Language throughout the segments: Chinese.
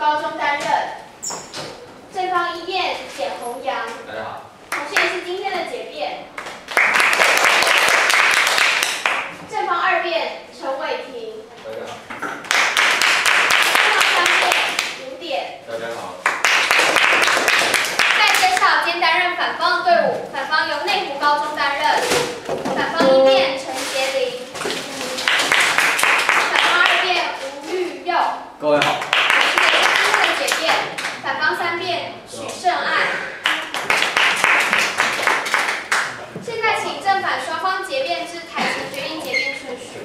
高中担任。正方一辩简宏阳， 大家好。 同时也是今天的解辩。正方二辩陈伟霆， 大家好。 正方三辩吴典， 大家好。 再介绍兼担任反方的队伍，反方由内湖高中担任。反方一辩陈杰林，反方二辩吴玉佑。 各位好。 今天的解辩，反方三辩许胜爱。现在请正反双方结辩至台前决定结辩顺序。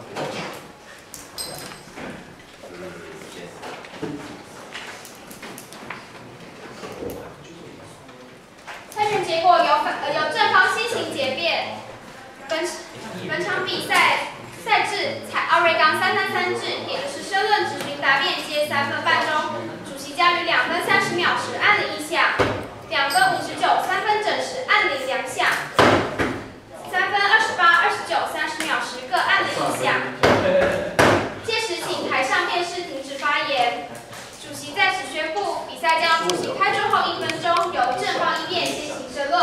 参选结果由正方先行结辩。本场比赛赛制采奥瑞冈3分3制，也就是申论、质询、答辩皆3分半钟。主席将于2分30秒时按铃一下，2分59、3分整时按铃2下，3分28、29、30秒时各按铃1下。届时请台上辩士停止发言。主席在此宣布，比赛将进行开桌后1分钟，由正方一辩先行申论。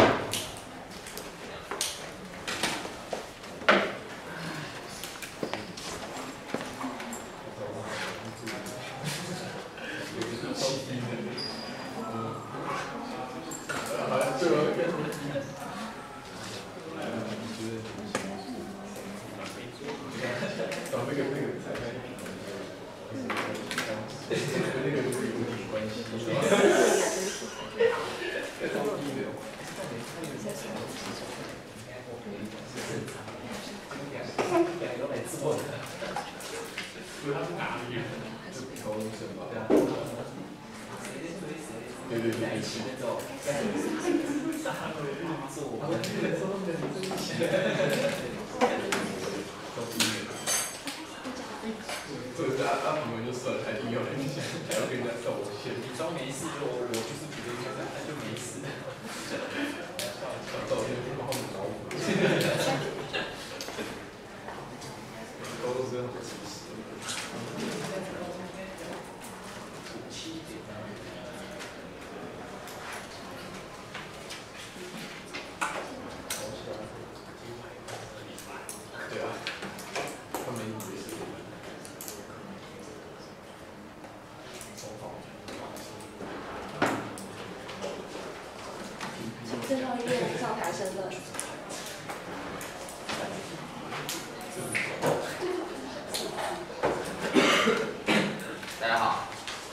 正方一辩上台申论。 大家好。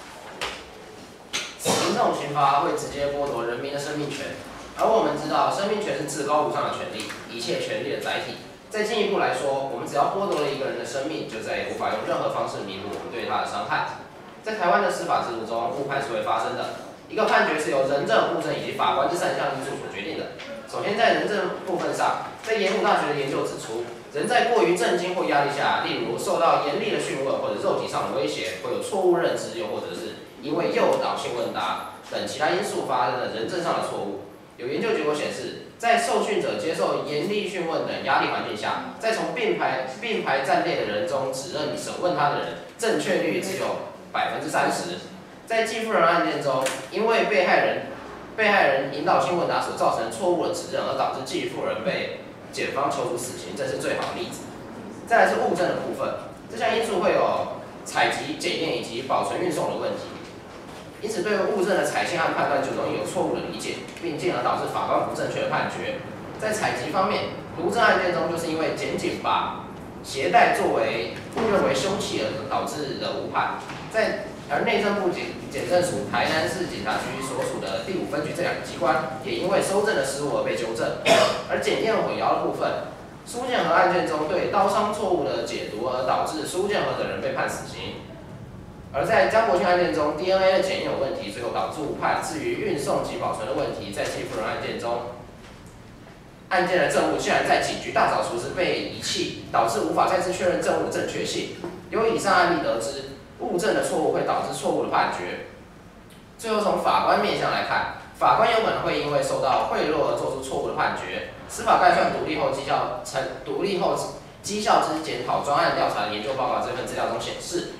民众刑罚会直接剥夺人民的生命权，而我们知道，生命权是至高无上的权利，一切权利的载体。再进一步来说，我们只要剥夺了一个人的生命，就再也无法用任何方式弥补我们对他的伤害。在台湾的司法制度中，误判是会发生的。一个判决是由人证、物证以及法官这3项因素所决定的。首先，在人证部分上，在耶鲁大学的研究指出，人在过于震惊或压力下，例如受到严厉的讯问或者肉体上的威胁，会有错误认知，又或者是因为诱导性问答等其他因素发生的人证上的错误。有研究结果显示，在受训者接受严厉讯问等压力环境下，在从并排站列的人中指认审问他的人，正确率只有30%。在继父人案件中，因为被害人引导性问答所造成错误的指认，而导致继父人被检方求处死刑，这是最好的例子。再来是物证的部分，这项因素会有采集、检验以及保存运送的问题，因此对物证的采信和判断就容易有错误的理解，并进而导致法官不正确的判决。在采集方面，毒证案件中就是因为检警把携带作为误认为凶器而导致的误判。而内政部检政署台南市警察局所属的第5分局这2个机关，也因为收证的失误而被纠正。而检验混淆的部分，苏建和案件中对刀伤错误的解读，而导致苏建和等人被判死刑。而在江国庆案件中 ，DNA 的检验有问题，最后导致误判。至于运送及保存的问题，在继父人案件中，案件的证物竟然在警局大扫除时被遗弃，导致无法再次确认证物的正确性。由以上案例得知，物证的错误会导致错误的判决。最后从法官面向来看，法官有可能会因为受到贿赂而做出错误的判决。司法概算独立后绩效之检讨专案调查的研究报告这份资料中显示，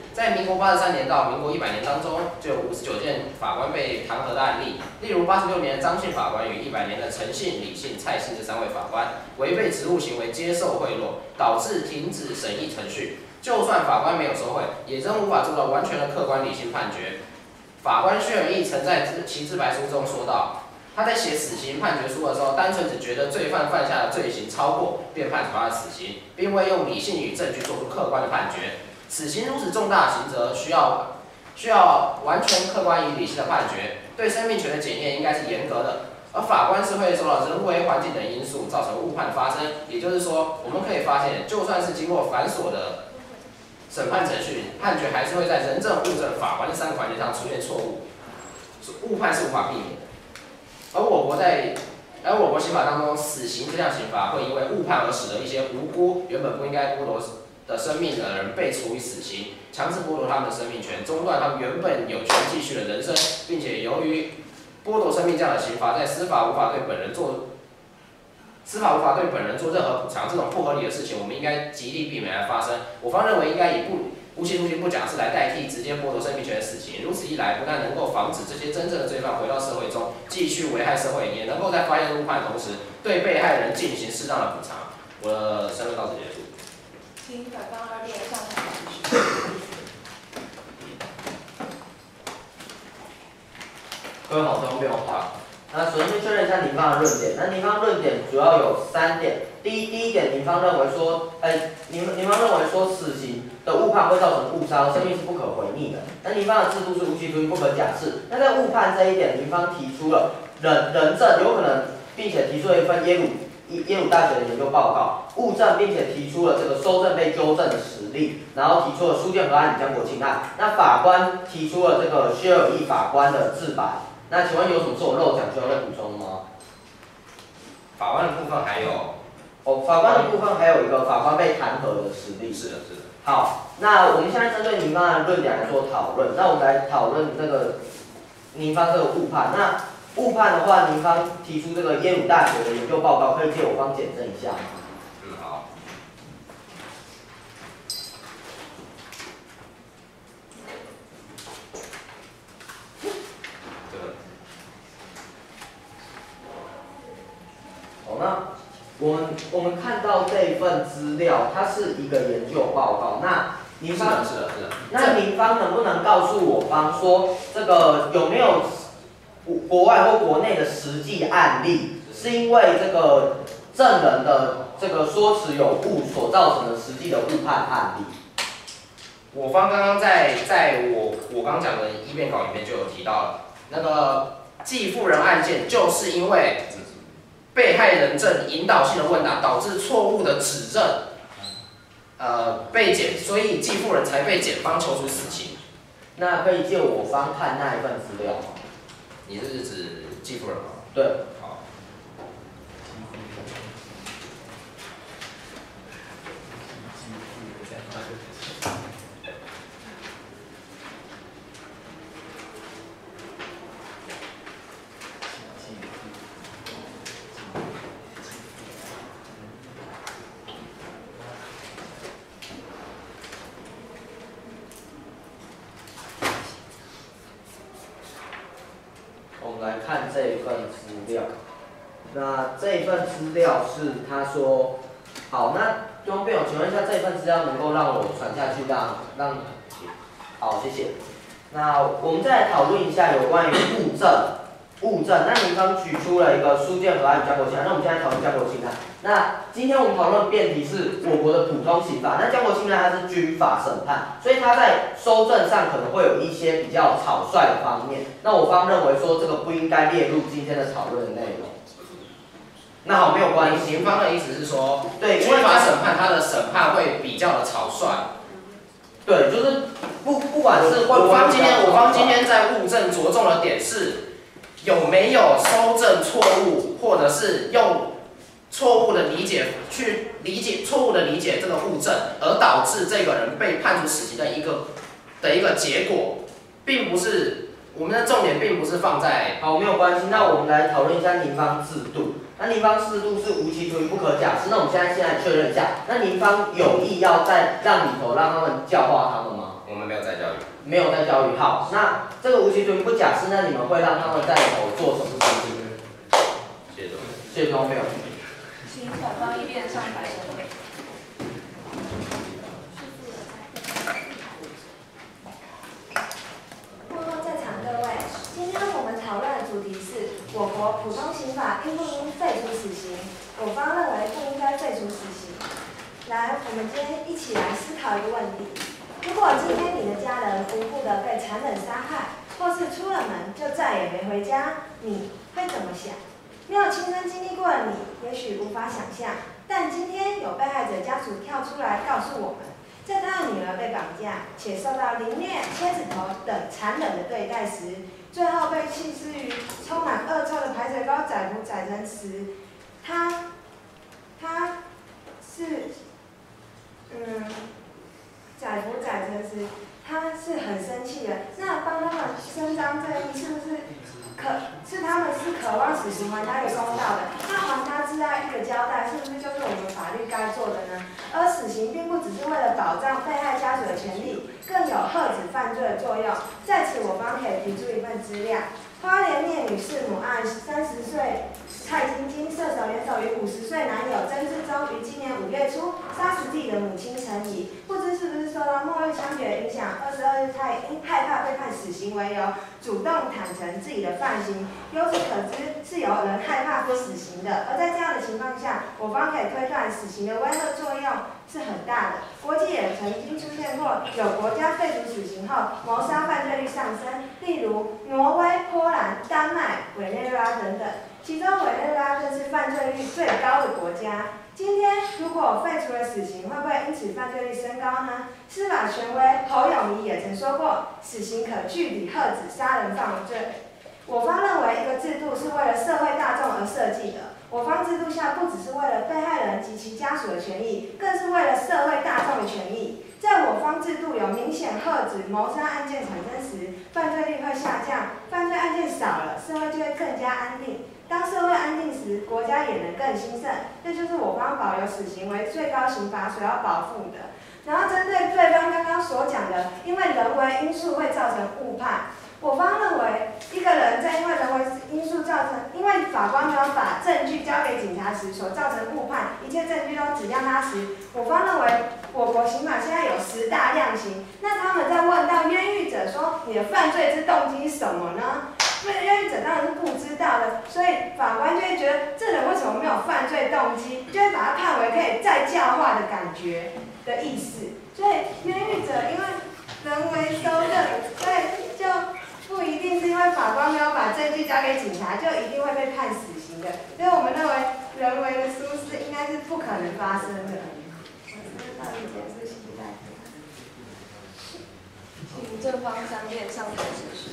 在民国83年到民国100年当中，就有59件法官被弹劾的案例。例如86年的张姓法官与100年的陈姓、李姓、蔡姓这3位法官违背职务行为接受贿赂，导致停止审议程序。就算法官没有收贿，也仍无法做到完全的客观理性判决。法官薛尔义曾在其自白书中说道，他在写死刑判决书的时候，单纯只觉得罪犯犯下的罪行超过，便判处他的死刑，并未用理性与证据做出客观的判决。死刑如此重大的刑责，需要完全客观与理性的判决，对生命权的检验应该是严格的。而法官是会受到人为、环境等因素造成误判的发生。也就是说，我们可以发现，就算是经过繁琐的审判程序，判决还是会在人证、物证、法官这3个环节上出现错误，误判是无法避免的。而我国刑法当中，死刑这项刑罚会因为误判而使得一些无辜、原本不应该剥夺的生命的人被处以死刑，强制剥夺他们的生命权，中断他们原本有权继续的人生，并且由于剥夺生命这样的刑罚，在司法无法对本人做任何补偿，这种不合理的事情，我们应该极力避免来发生。我方认为应该以无期徒刑不假释来代替直接剥夺生命权的死刑，如此一来，不但能够防止这些真正的罪犯回到社会中继续危害社会，也能够在发现误判的同时，对被害人进行适当的补偿。我的申论到此结束。 请反方2辩上台继续。 各位好，不用好。那首先确认一下您方的论点。那您方论点主要有3点。第一点，您方认为说，您方认为说死刑的误判会造成误杀，生命是不可回逆的。那您方的制度是无期徒刑不可假释。那在误判这一点，您方提出了人证有可能，并且提出了一份耶鲁大学的研究报告，物证，并且提出了这个搜证被纠正的实例，然后提出了苏建和案与江国庆案。那法官提出了这个薛尔义法官的自白。那请问有什么是我漏讲需要再补充的吗？ 法官的部分还有， 法官的部分还有一个法官被弹劾的实例。 是的。 好，那我们现在针对您方的论点来做讨论。那我们来讨论这个您方这个误判。那误判的话，您方提出这个耶鲁大学的研究报告，可以借我方检证一下吗？ 好。 那我们看到这一份资料，它是一个研究报告。那您方是的。 那您方能不能告诉我方说，这个有没有国外或国内的实际案例，是因为这个证人的这个说辞有误所造成的实际的误判案例？ 我方刚刚在我刚讲的议辩稿里面就有提到了，那个继父人案件就是因为被害人证引导性的问答导致错误的指证，被检，所以继父人才被检方求处死刑。 那可以借我方看那一份资料吗？ 你是指继父人吗？ 对。 好。 我们来看这一份资料。那这一份资料是他说，好，那观众朋友，请问一下，这一份资料能够让我传下去，好，谢谢。那我们再来讨论一下有关于物证。那您刚举出了一个苏建和案与江国庆案，那我们现在讨论江国庆案。那今天我们讨论的辩题是我国的普通刑法，那江国庆案它是军法审判，所以它在搜证上可能会有一些比较草率的方面。那我方认为说这个不应该列入今天的讨论的内容。那好，没有关系。 刑方的意思是说， 对， 军法审判它的审判会比较的草率。 对，就是不管是我方今天在物证着重的点是有没有搜证错误，或者是用错误的理解去错误的理解这个物证，而导致这个人被判处死刑的一个结果，并不是我们的重点，并不是放在好，没有关系。那我们来讨论一下您方制度。那您方制度是无期徒刑不可假释。那我们现在确认一下，那您方有意要再让里头让他们教化他们吗？ 我们没有这没有在教育。好，那这个无期徒刑不假释，那你们会让他们在里头做什么事情？谢东没有。 请反方一辩上台审问。 幕后在场各位，今天我们讨论的主题是我国普通刑法应不应废除死刑？我方认为不应该废除死刑。来，我们今天一起来思考一个问题：如果今天你的家人无故的被残忍杀害，或是出了门就再也没回家，你会怎么想？没有亲身经历过的你，也许无法想象。但今天有被害者家属跳出来告诉我们，在他的女儿被绑架且受到凌虐、切指头等残忍的对待时，最后被弃尸于充满恶臭的排水沟载浮载沉时，他是载浮载沉时，他是很生气的。那帮他们伸张正义，是不是他们是渴望死刑还他一个公道的？那还他自爱一个交代，是不是就是我们法律该做的呢？而死刑并不只是为了保障被害家属的权利，更有遏止犯罪的作用。在此，我方可以提出一份资料：花莲聂女士母案，30岁蔡晶晶射手联手于50岁男友曾志忠于今年5月初杀死自己的母亲陈怡。不知是不是受到末日枪决的影响，22日他因害怕被判死刑为由，主动坦诚自己的犯行。由此可知，是有人害怕死刑的。而在这样的情况下，我方可以推断死刑的威慑作用是很大的。国际也曾经出现过有国家废除死刑后，谋杀犯罪率上升，例如挪威、波兰、丹麦、委内瑞拉等等。其中委内瑞拉更是犯罪率最高的国家。今天如果废除了死刑，会不会因此犯罪率升高呢？司法权威侯友宜也曾说过，死刑可据理遏止杀人犯罪。我方认为，一个制度是为了社会大众而设计的。我方制度下不只是为了被害人及其家属的权益，更是为了社会大众的权益。在我方制度有明显遏止谋杀案件产生时，犯罪率会下降；犯罪案件少了，社会就会更加安定。当社会安定时，国家也能更兴盛。这就是我方保留死刑为最高刑罚所要保护的。然后针对对方刚刚所讲的，因为人为因素会造成误判。我方认为，一个人在因为人为因素造成，因为法官没有把证据交给警察时所造成误判，一切证据都指向他时，我方认为我国刑法现在有10大量刑。那他们在问到冤狱者说你的犯罪之动机是什么呢？冤狱者当然是不知道的，所以法官就会觉得这人为什么没有犯罪动机，就会把他判为可以再教化的感觉的意思。所以冤狱者因为人为收证，所以就不一定是因为法官没有把证据交给警察，就一定会被判死刑的。所以我们认为人为的疏失应该是不可能发生的。 请正方3辩上台指示。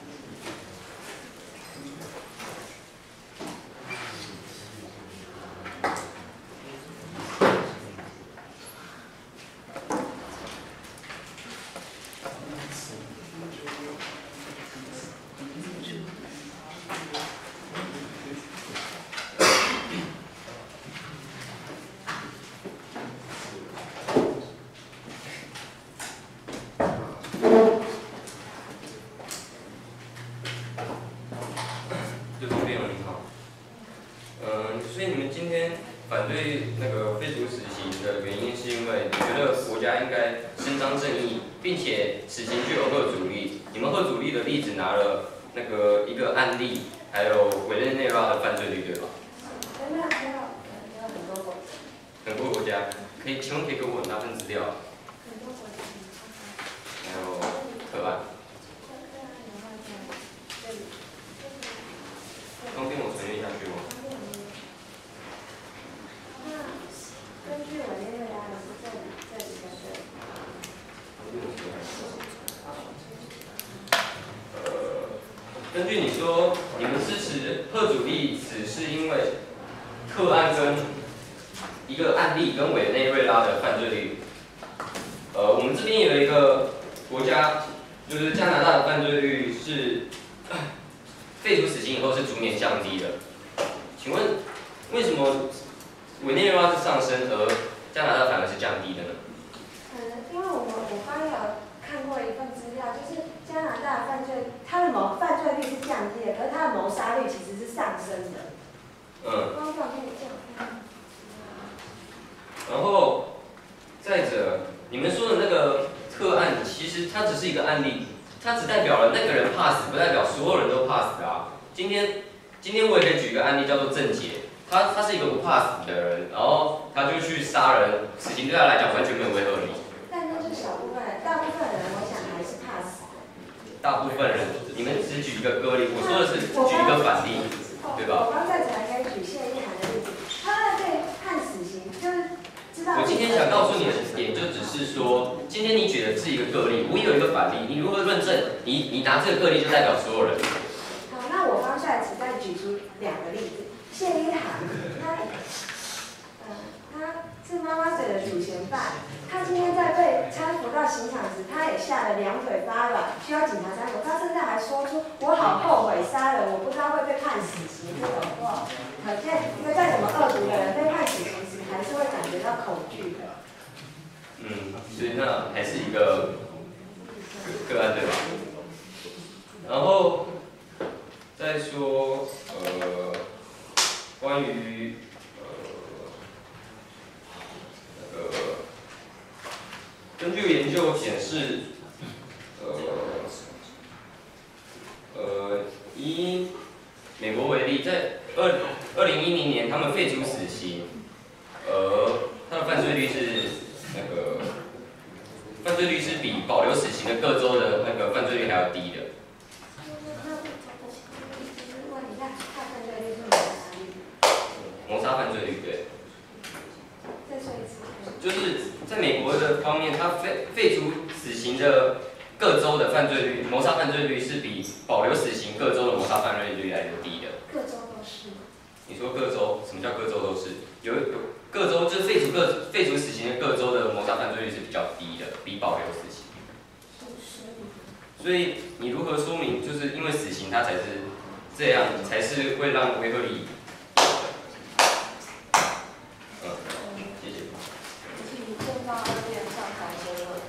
所以你们今天反对那个废除死刑的原因，是因为你觉得国家应该伸张正义，并且死刑具有贺阻力。你们贺阻力的例子拿了那个一个案例，还有委内瑞拉的犯罪率，对吧？ 没有很多国家。 很多国家，请问可以给我拿份资料？ 很多国家。 还有个案。方便我传阅下去吗？ 根据委内瑞拉的是这里跟这里。 根据你说，你们支持贺阻力，只是因为个案跟一个案例跟委内瑞拉的犯罪率。我们这边有一个国家，就是加拿大的犯罪率是废除死刑以后是逐年降低的。请问为什么委内瑞拉是上升，而加拿大反而是降低的呢？ 因为我方有看过一份资料，就是他的谋杀率其实是上升的。光照可以这样。 然后再者，你们说的那个特案，其实它只是一个案例，它只代表了那个人怕死，不代表所有人都怕死啊。今天我也可以举一个案例，叫做郑杰，他是一个不怕死的人，然后他就去杀人，死刑对他来讲完全没有违和理。 但那是小部分人，大部分人我想还是怕死。 大部分人，你们只举一个个例，我说的是举一个反例，对吧？ 我刚才才可以举谢依涵的例子，他被判死刑，就是知道。 我今天想告诉你的点，就只是说，今天你举的是一个个例，我也有一个反例，你如何认证？你拿这个个例就代表所有人。 好，那我方下只再举出2个例子，谢依涵，他是妈妈嘴的主嫌犯。他今天在被搀扶到刑场时，他也吓得两腿发软，需要警察搀扶。他甚至还说出“我好后悔杀人，我不知道会被判死刑”这种话。可见，一个再怎么恶毒的人，被判死刑时还是会感觉到恐惧的。 所以那还是一个个案，对吧？然后再说关于根据研究显示，以美国为例，在2010年他们废除死刑，它的犯罪率是比保留死刑的各州的那个犯罪率还要低的。谋杀犯罪率，对。就是在美国的方面，它废除死刑的各州的犯罪率，谋杀犯罪率是比保留死刑各州的谋杀犯罪率来的低的。 各州都是。 你说各州，什么叫各州都是？有各州就是废除死刑的各州的谋杀犯罪率是比较低的，比保留死刑。所以你如何说明，就是因为死刑它才是这样，才是会让违和理？谢谢。 正方2辩上台争论。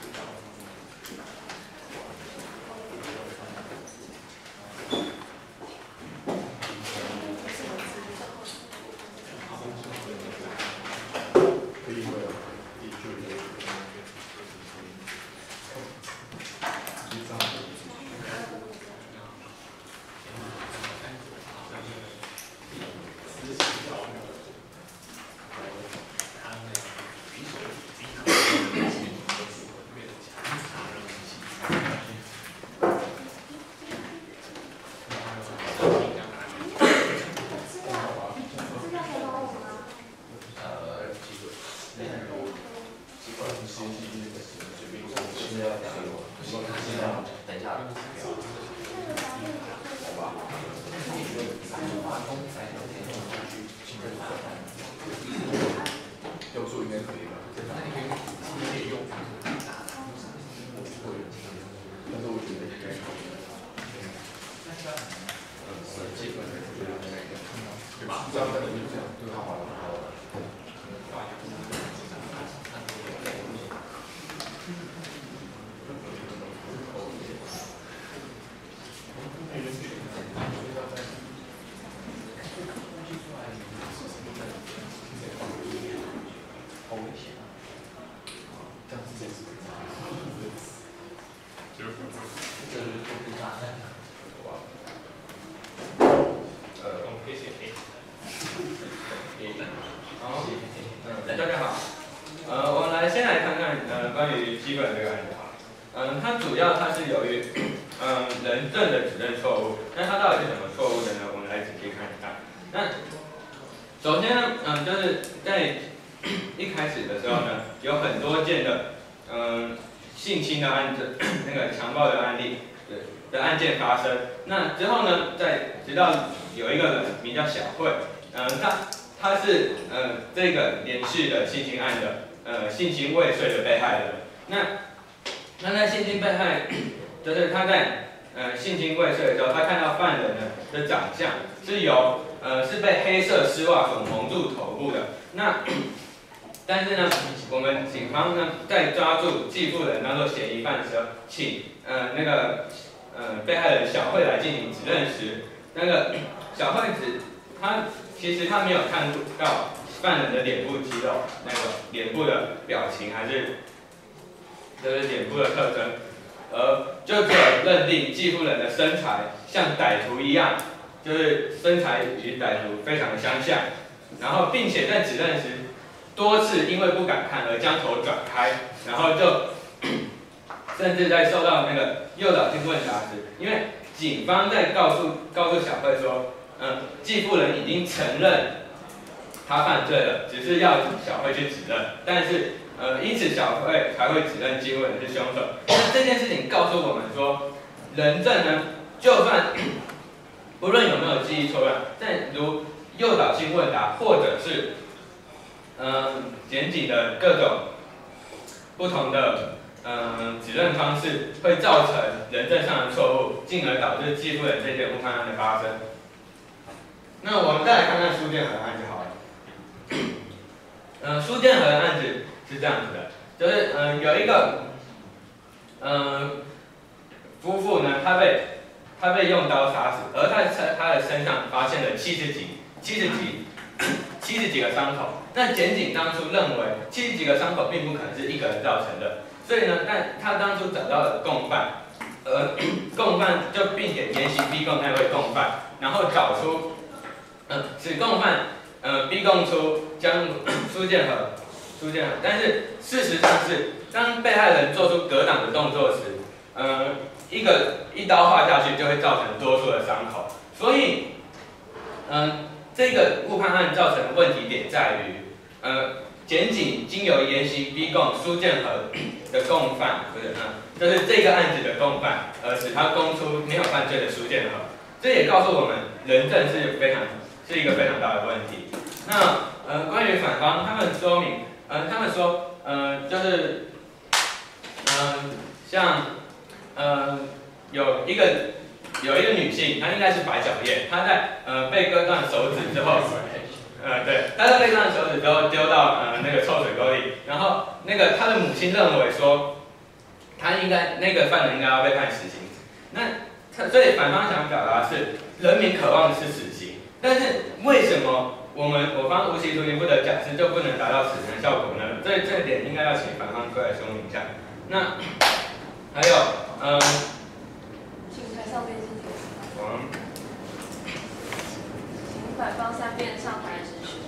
大家好，我们先来看看关于基本这个案子哈，它主要是由于人证的指认错误，那它到底是什么错误的呢？我们来仔细看一看。那首先呢，就是在一开始的时候呢，有很多件的性侵的案子，那个强暴的案例的案件发生。那之后呢，直到有一个人名叫小慧，他是这个连续的性侵案的性侵未遂的被害人。那在性侵被害，就是他在性侵未遂的时候，他看到犯人的长相是被黑色丝袜所蒙住头部的。但是呢，我们警方呢在抓住继父人当做嫌疑犯的时候，请被害人小慧来进行指认时， 那个小惠子，其实他没有看到犯人的脸部肌肉，那个脸部的表情还是就是脸部的特征，就只有认定继父人的身材像歹徒一样，就是身材与歹徒非常的相像，然后并且在指认时多次因为不敢看而将头转开，然后就甚至在受到那个诱导性问答时，因为警方在告诉小慧说，继父人已经承认他犯罪了，只是要小慧去指认，但是因此小慧才会指认继父人是凶手。那这件事情告诉我们说，人证呢，就算不论有没有记忆错乱，但如诱导性问答或者是检警的各种不同的指认方式，会造成人证上的错误，进而导致继父人这件误判案的发生。那我们再来看看苏建和的案子好了。苏建和的案子是这样子的，就是有一个夫妇呢，他被用刀杀死，而他的身上发现了70几个伤口。那检警当初认为70几个伤口并不可能是一个人造成的，所以呢，但他当初找到了共犯，共犯就并且严刑逼供那位共犯，然后找出使共犯逼供出将苏建和，但是事实上是，当被害人做出格挡的动作时，一刀划下去就会造成多处的伤口，所以这个误判案造成的问题点在于，检警经由严刑逼供苏建和的共犯，就是这个案子的共犯，使他供出没有犯罪的苏建和，这也告诉我们人证是一个非常大的问题。那关于反方，他们说明，他们说，就是像有一个女性，她应该是白小燕，她在被割断手指之后，对，她在被割断手指之后丢到那个臭水沟里，然后她的母亲认为说，那个犯人应该要被判死刑。所以反方想表达的是，人民渴望的是死刑，但是为什么我方无期徒刑不得假释就不能达到死刑的效果呢？这一点应该要请反方出来说明一下。那还有请台上辩护人。请反方3辩上台质询。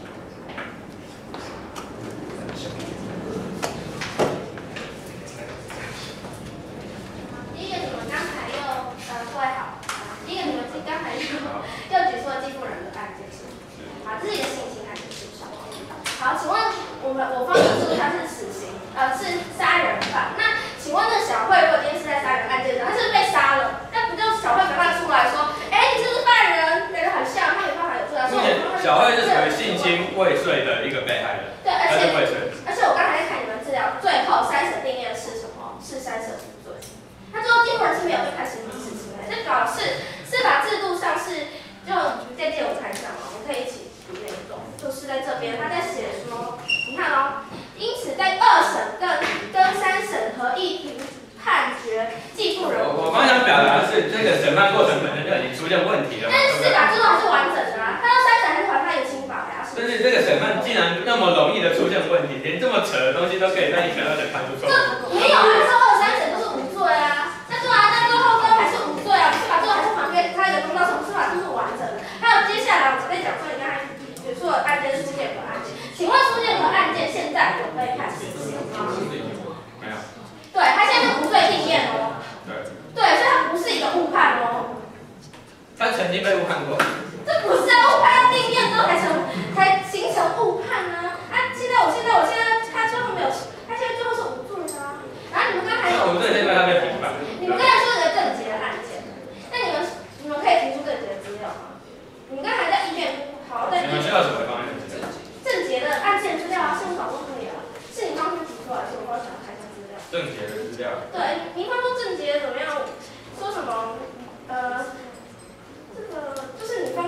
第一个，你们刚才各位好。第一个，你们刚才又举出了继父人的案件是吗？好，这是一个性侵案件是不是？好，请问我方提出他是死刑，是杀人犯。那请问小慧如果今天是在杀人案件上，他是被杀了，那不就小慧没办法出来说，你这是犯人，两个很像，他没办法有出来说。 小慧是属于性侵未遂的一个被害人。 对，而且我刚才在看你们资料，最后3审定谳的是什么？是3审无罪。他最后继父人是没有被判刑的事情的，这表示司法制度上是，就渐渐我看一下嘛，我们可以一起读内容，就是在这边他在写说，你看哦，因此在2审跟3审合议庭判决继父人。 我刚想表达的是，这个审判过程本身就已经出现问题了。 但是司法制度还是完整的啊，他到3审还是还他有刑法的呀。 但是这个审判既然那么容易的出现问题，连这么扯的东西都可以在1审、2审判出错误。 没有啊，他2、3审都是无罪啊。那对啊，那最后还是无罪啊，司法制度还是还给他一个公道，什么司法制度完整的。还有接下来我在讲说，你刚才举出的案件是苏建和案件，请问苏建和案件现在有被判死刑吗？ 没有。 对，他现在是无罪定谳哦。对，所以他不是一个误判哦。 他曾经被误判过。 这不是啊，误判要定谳之后才形成误判啊！现在他最后没有，他现在最后是无罪的啊。然后你们刚才无罪是因为他被平反。 你们刚才说有个郑捷的案件，那你们可以提出郑捷的资料吗？你们刚才在1辩好在。 你们需要什么方面的资料？ 郑捷的案件资料啊，是我找都可以啊，是你方面提出来，是我帮想看一下资料。 郑捷的资料。 对，您方说郑捷怎么样？说什么？这个就是你方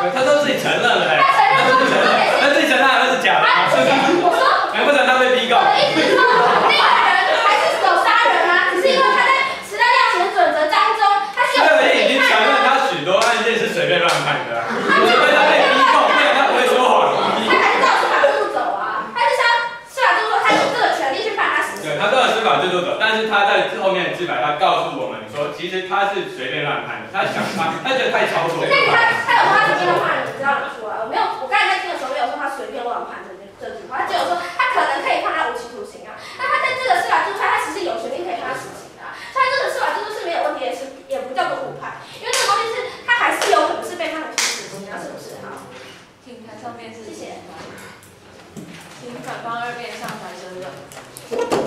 他都自己承认了哎， 他承认说他自己承认还是假的？ 我说， 难不成他被逼告？ 我的意思是说，那个人还是有杀人啊，只是因为他在时代量刑准则当中，他是有这个人已经承认他许多案件是随便乱判的，除非他被逼告，不然他不会说谎。 他还是照司法制度走啊，他就像司法制度说，他有这个权利去判他死刑。 对，他照司法制度走，但是他在后面自白，他告诉我们说，其实他是随便乱判的，他觉得太超过了。 但是他有说他随便乱判人，你知道哪出来？我刚才在听的时候没有说他随便乱判这句话，他只有说他可能可以判他无期徒刑啊。那他在这个司法制度下，他其实有权利可以判他死刑的啊。所以这个司法制度是没有问题的，也不叫做误判，因为这个东西是他还是有可能是被判无期徒刑啊，是不是？好， 请台上辩士。 谢谢。 请反方二辩上台申论。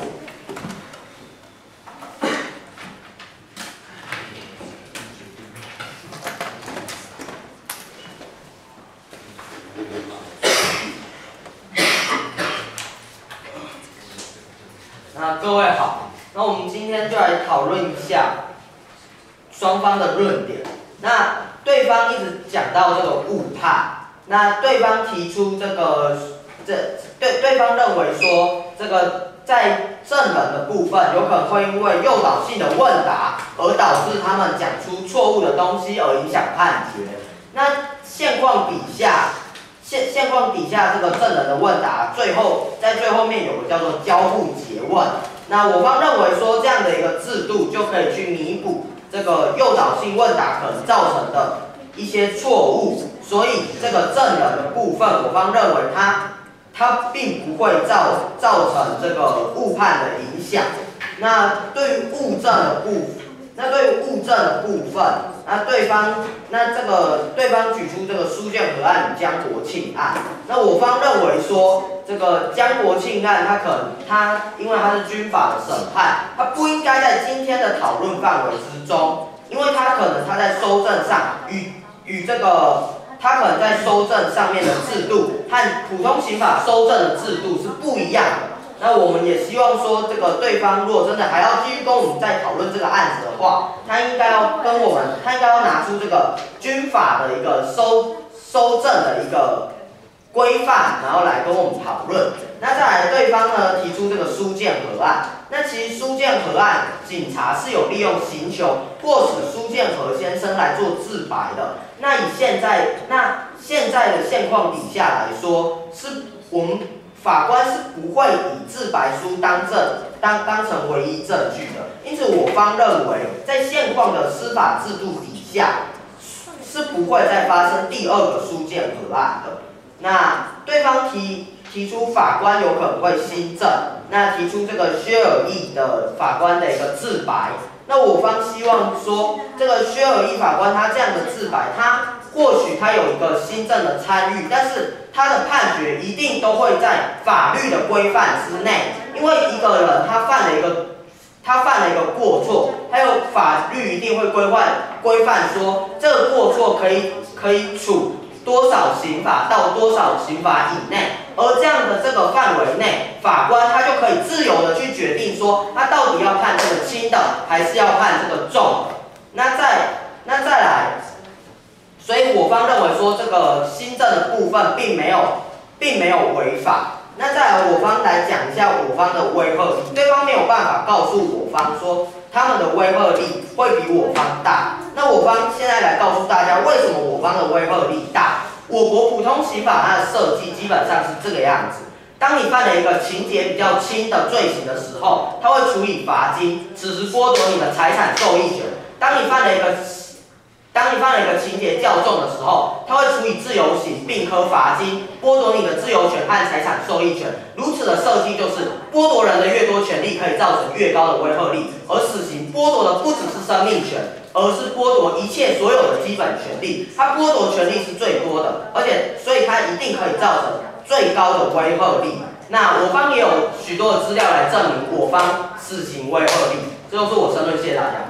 那各位好，那我们今天就来讨论一下双方的论点。那对方一直讲到这个误判，那对方提出对方认为说，这个在证人的部分有可能会因为诱导性的问答而导致他们讲出错误的东西而影响判决。那现况底下这个证人的问答，在最后面有个叫做交互诘问。那我方认为说这样的一个制度就可以去弥补这个诱导性问答可能造成的一些错误，所以这个证人的部分，我方认为它并不会造成这个误判的影响。那对于物证的部分，对方举出这个苏建和案与江国庆案，那我方认为说这个江国庆案，因为它是军法的审判，它不应该在今天的讨论范围之中，因为它在收证上它可能在收证上面的制度和普通刑法收证的制度是不一样的。那我们也希望说，这个对方如果真的还要继续跟我们再讨论这个案子的话，他应该要拿出这个军法的一个收证的一个规范，然后来跟我们讨论。那再来，对方呢提出这个苏建和案，那其实苏建和案，警察是有利用刑求迫使苏建和先生来做自白的。那现在的现况底下来说，是我们法官是不会以自白书当成唯一证据的，因此我方认为，在现况的司法制度底下，是不会再发生第二个苏建和案的。那对方提出法官有可能会新政，那提出这个薛尔义的法官的一个自白，那我方希望说，这个薛尔义法官他这样的自白，或许他有一个新政的参与，但是他的判决一定都会在法律的规范之内，因为一个人他犯了一个过错，还有法律一定会规范说这个过错可以处多少刑罚到多少刑罚以内，而这样的这个范围内，法官他就可以自由的去决定说，他到底要判这个轻的，还是要判这个重的。那再来，所以我方认为说这个新政的部分并没有违法。那再来，我方来讲一下我方的威慑力，对方没有办法告诉我方说他们的威慑力会比我方大。那我方现在来告诉大家，为什么我方的威慑力大？我国普通刑法它的设计基本上是这个样子：当你犯了一个情节比较轻的罪行的时候，它会处以罚金，此时剥夺你的财产受益权；当你犯了一个情节较重的时候，它会处以自由刑，并科罚金，剥夺你的自由权和财产受益权。如此的设计就是剥夺人的越多权利，可以造成越高的威慑力。而死刑剥夺的不只是生命权，而是剥夺一切所有的基本权利。它剥夺权利是最多的，所以它一定可以造成最高的威慑力。那我方也有许多的资料来证明我方死刑威慑力。这就是我申论，谢谢大家。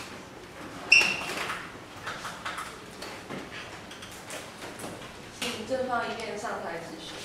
正方一辩上台质询。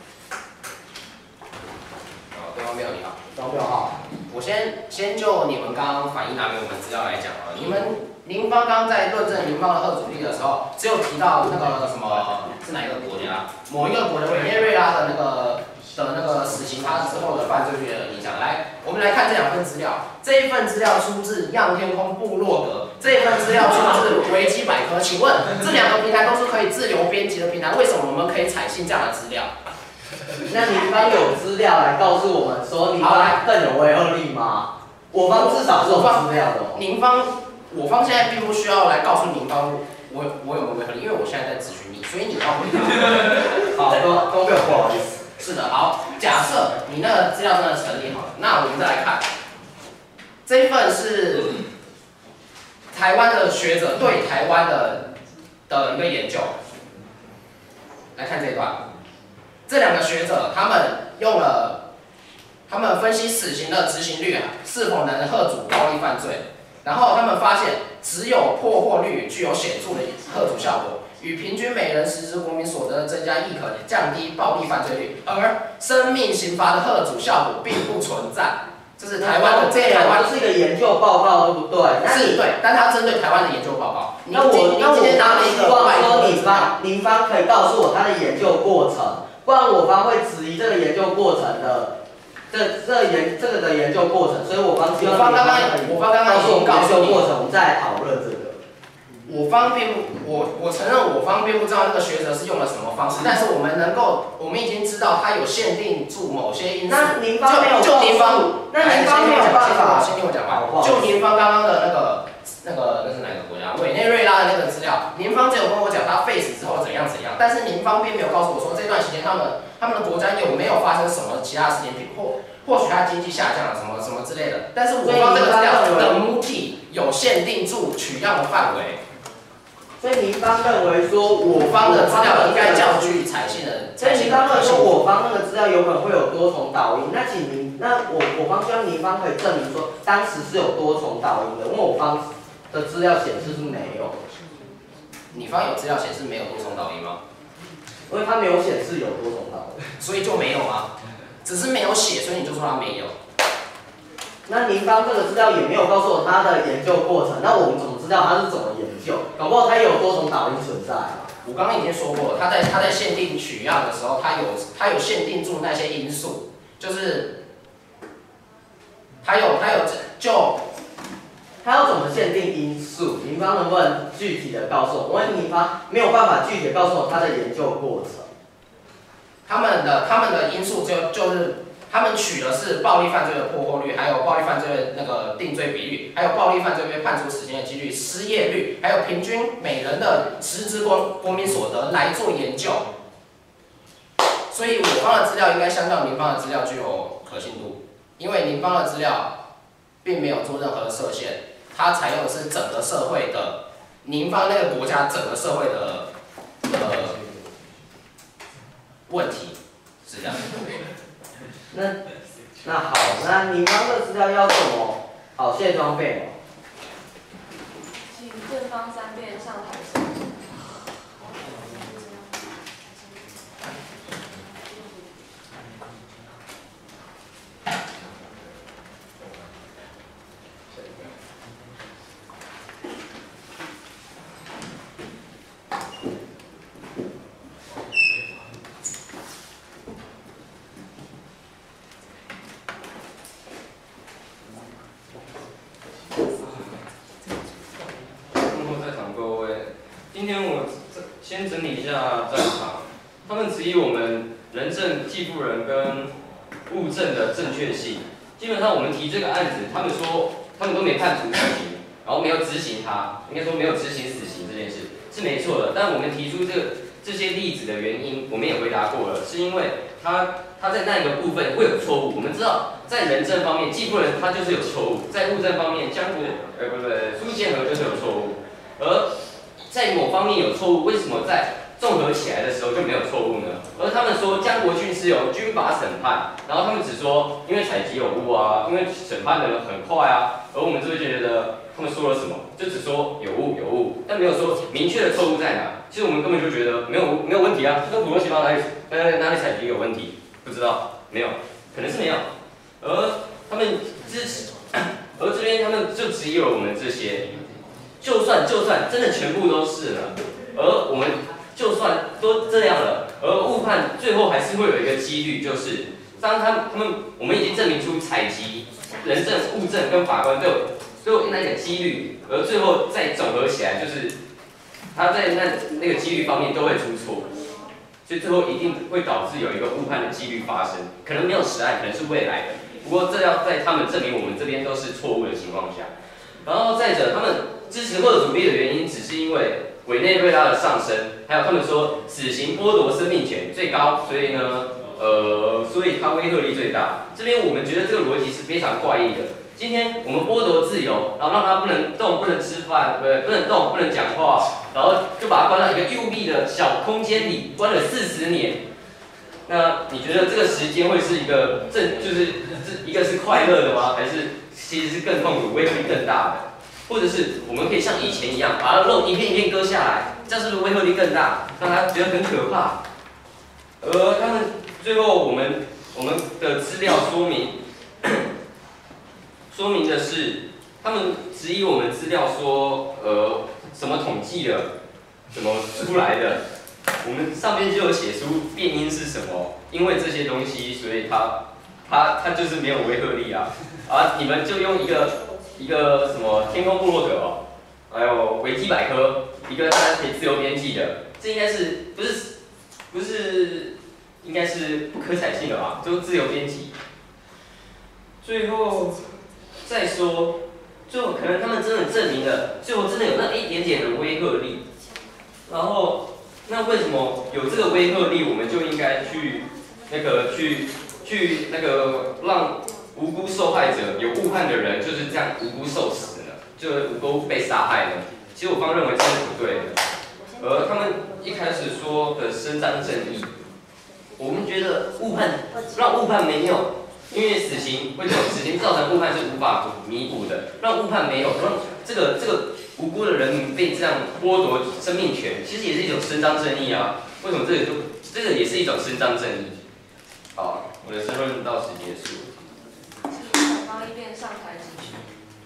对方辩友你好。 对方辩友好。 我先就你们刚刚反映拿给我们资料来讲啊，你您方刚在论证您方的贺主力的时候，只有提到那个什么是哪一个国家？某一个国家委内瑞拉的那个死刑，它之后的犯罪率的影响。来，我们来看这2份资料。这一份资料出自样天空部落格，这一份资料出自维基百科。请问这2个平台都是可以自由编辑的平台，为什么我们可以采信这样的资料？ 那您方有资料来告诉我们说您方更有违和力吗？我方至少是有资料的。 您方，我方现在并不需要来告诉您方我有没有违和力，因为我现在在咨询你，所以你要回答。 好，都没有不好意思。 是的，好，假设你那个资料真的成立好了，那我们再来看，这一份是台湾的学者对台湾的一个研究。来看这一段，这2个学者他们分析死刑的执行率是否能遏阻暴力犯罪，然后他们发现只有破获率具有显著的遏阻效果。与平均每人实质国民所得的增加亦可降低暴力犯罪率，而生命刑罚的遏阻效果并不存在。这是台湾的，台湾是一个研究报告，对不对？ 是对，但它针对台湾的研究报告。 那我今天拿了一个外国的资料， 您方可以告诉我他的研究过程，不然我方会质疑这个研究过程的这个的研究过程，所以我方希望刚刚告诉我们研究过程，我们再来讨论这个。 我承认我方并不知道那个学者是用了什么方式，但是我们已经知道他有限定住某些因素。 那您方没有就您方， 那您方没有办法。 先听我讲完。就您方刚刚的那是哪个国家？委内瑞拉的那个资料，您方只有跟我讲他废死之后怎样，但是您方并没有告诉我说这段时间他们的国家有没有发生什么其他事情，或许他经济下降了什么之类的。但是我方这个资料的母体有限定住取样的范围。 所以您方认为说， 我方的资料应该较具采信的。 所以您方认为说，我方那个资料有可能会有多重导因，那请您，那我方希望您方可以证明说，当时是有多重导因的，因为我方的资料显示是没有。 你方有资料显示没有多重导因吗？ 因为它没有显示有多重导因， 所以就没有吗？只是没有写，所以你就说它没有。 那您方这个资料也没有告诉我他的研究过程，那我们怎么知道他是怎么研究？搞不好他也有多重导因存在啊。 我刚刚已经说过了，他在限定取样的时候，他有限定住那些因素，就是他要怎么限定因素？您方能不能具体的告诉我？因为您方没有办法具体的告诉我他的研究过程。 他们的因素就是他们取的是暴力犯罪的破获率，还有暴力犯罪的那个定罪比率，还有暴力犯罪被判处死刑的几率、失业率，还有平均每人的实质国民所得来做研究。所以我方的资料应该相较您方的资料具有可信度，因为您方的资料并没有做任何的设限，它采用的是整个社会的您方那个国家整个社会的问题，是这样。 那好，那您方的资料要怎么好谢装备？ 请正方3辩上台申诉。 今天我先整理一下战场，他们质疑我们人证、继父人跟物证的正确性。基本上我们提这个案子，他们说他们都没判处死刑，然后没有执行它，应该说没有执行死刑这件事是没错的。但我们提出这些例子的原因，我们也回答过了，是因为他在那个部分会有错误。我们知道在人证方面，继父人他就是有错误，在物证方面，苏建和就是有错误，而在某方面有错误，为什么在综合起来的时候就没有错误呢？而他们说江国俊是由军法审判，然后他们只说因为采集有误啊，因为审判的很快啊，而我们就会觉得他们说了什么，就只说有误，但没有说明确的错误在哪。其实我们根本就觉得没有问题啊，这跟普通细胞哪里采集有问题？不知道，没有，可能是没有。而他们支持，而这边他们就质疑了我们这些。 就算真的全部都是了，而我们就算都这样了，而误判最后还是会有一个几率，就是当我们已经证明出采集、人证、物证跟法官都有那个几率，而最后再总合起来，就是他在那个几率方面都会出错，所以最后一定会导致有一个误判的几率发生，可能没有实案，可能是未来的。不过这要在他们证明我们这边都是错误的情况下，然后再者他们支持贺主力的原因，只是因为委内瑞拉的上升，还有他们说死刑剥夺生命权最高，所以呢，所以它威慑力最大。这边我们觉得这个逻辑是非常怪异的。今天我们剥夺自由，然后让他不能动、不能吃饭，不能动、不能讲话，然后就把他关到一个幽闭的小空间里，关了40年。那你觉得这个时间会是一个就是一个是快乐的吗？还是其实是更痛苦、威慑力更大的？或者是我们可以像以前一样，把它肉一片一片割下来，这样是不是威慑力更大，让他觉得很可怕？而他们最后我们的资料说明的是，他们质疑我们资料说，什么统计的，怎么出来的？我们上面就有写出变因是什么，因为这些东西，所以它就是没有威慑力啊！啊，你们就用一个什么天空部落格哦，还有维基百科，一个大家可以自由编辑的，这应该是不是应该是不可采信的吧？就自由编辑。最后再说，最后可能他们真的证明了，最后真的有那一点点的威慑力，然后。那为什么有这个威慑力，我们就应该去让无辜受害者、有误判的人就是这样无辜受死呢？就无辜被杀害呢？其实我方认为这是不对的。而他们一开始说的伸张正义，我们觉得让误判没有，因为死刑造成误判是无法弥补的，让误判没有，让这个。无辜的人民被这样剥夺生命权，其实也是一种伸张正义啊。为什么这个也是一种伸张正义？好，我的申论到此结束。 请方一辩上台继续。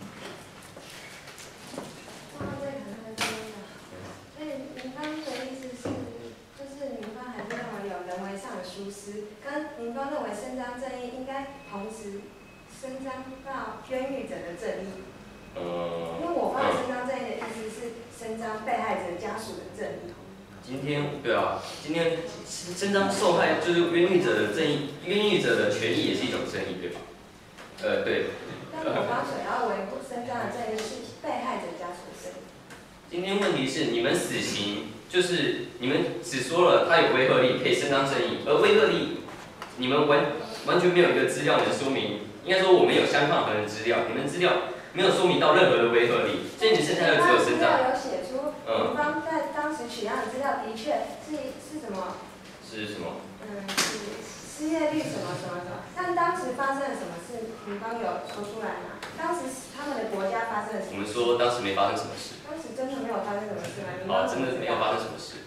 所以您方的意思是，就是您方还是认为有人为上的疏失，跟您方认为伸张正义应该同时伸张到冤狱者的正义。因为我方的伸张正义的意思是伸张被害者家属的正义。 今天伸张受害就是冤狱者的正义，冤狱者的权益也是一种正义，对吧？对。 但我方所要维护伸张的正义是被害者家属的正义。 今天问题是你们死刑就是你们只说了它有威慑力，可以伸张正义，而威慑力你们完全没有一个资料能说明。应该说我们有相抗衡的资料，你们资料。没有说明到任何的威慑力，所以你剩下的只有伸张。 有写出，警方在当时取样的资料的确是什么？ 是什么？ 是失业率什么。但当时发生了什么事，警方有说出来吗？当时他们的国家发生了什么事？ 我们说当时没发生什么事。 当时真的没有发生什么事吗？ 真的没有发生什么事。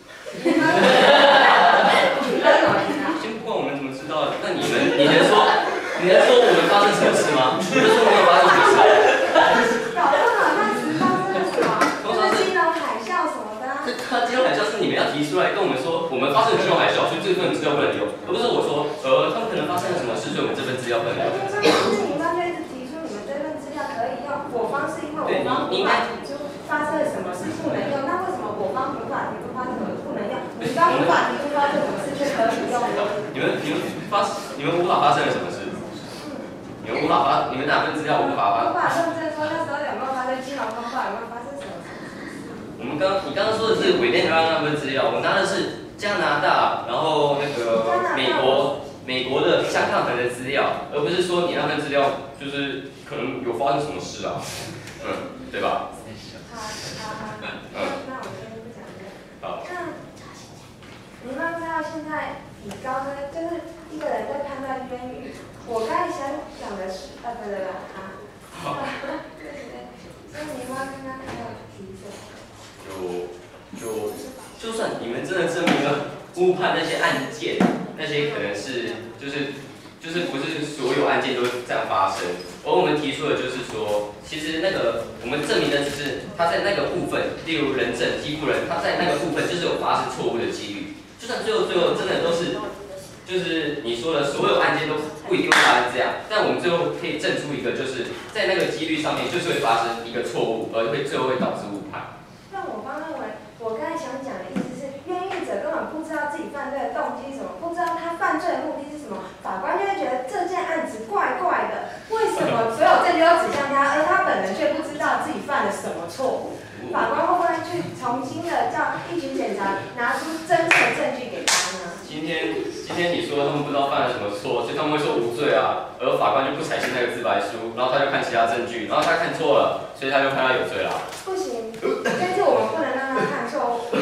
先不管我们怎么知道的，那你能说我们发生什么事吗？你能说没有发生什么事？ 搞不好当时发生了什么？就是金融海啸什么的。 金融海啸是你们要提出来跟我们说，我们发生了金融海啸，所以这份资料不能用，而不是我说，他们可能发生了什么事，所以我们这份资料不能用。 就是你方就一直提出你们这份资料可以用，我方是因为我方无法提出发生了什么事不能用，那为什么我方无法提出发生什么不能用，你方无法提出发生什么事却可以用呢？ 你们无法发生了什么事？你们哪份资料无法发？ 无法认证说那时候有没有发生金融风暴，有没有发生什么事？ 你刚刚说的是委内瑞拉那份资料，我拿的是加拿大，然后那个美国的相抗衡的资料，而不是说你那份资料就是可能有发生什么事啊，对吧？ 那我先不讲这个。 好。 那你们知道现在比高呢，就是一个人在判断冤狱。我刚才想讲的是，好。对。所以你妈刚刚还有提什么？ 就算你们真的证明了误判那些案件，那些可能是就就是不是所有案件都会这样发生。而我们提出的就是说，其实那个我们证明的只是他在那个部分，例如人证、欺负人，他在那个部分就是有发生错误的几率。就算最后真的都是，就是你说的所有案件都不一定会发生这样，但我们最后可以证出一个，就是在那个几率上面就是会发生一个错误，而最后会导致误判。 那我方认为，我刚才想讲的意思是，冤狱者根本不知道自己犯罪的动机是什么，不知道他犯罪的目的是什么，法官就会觉得这件案子怪怪的，为什么所有证据都指向他，而他本人却不知道自己犯了什么错误？法官会不会去重新的叫一群检察拿出真正的证据给他呢？ 今天你说他们不知道犯了什么错，所以他们会说无罪啊，而法官就不采信那个自白书，然后他就看其他证据，然后他看错了，所以他就判他有罪啦。 不行，但是我们不能让他看错误，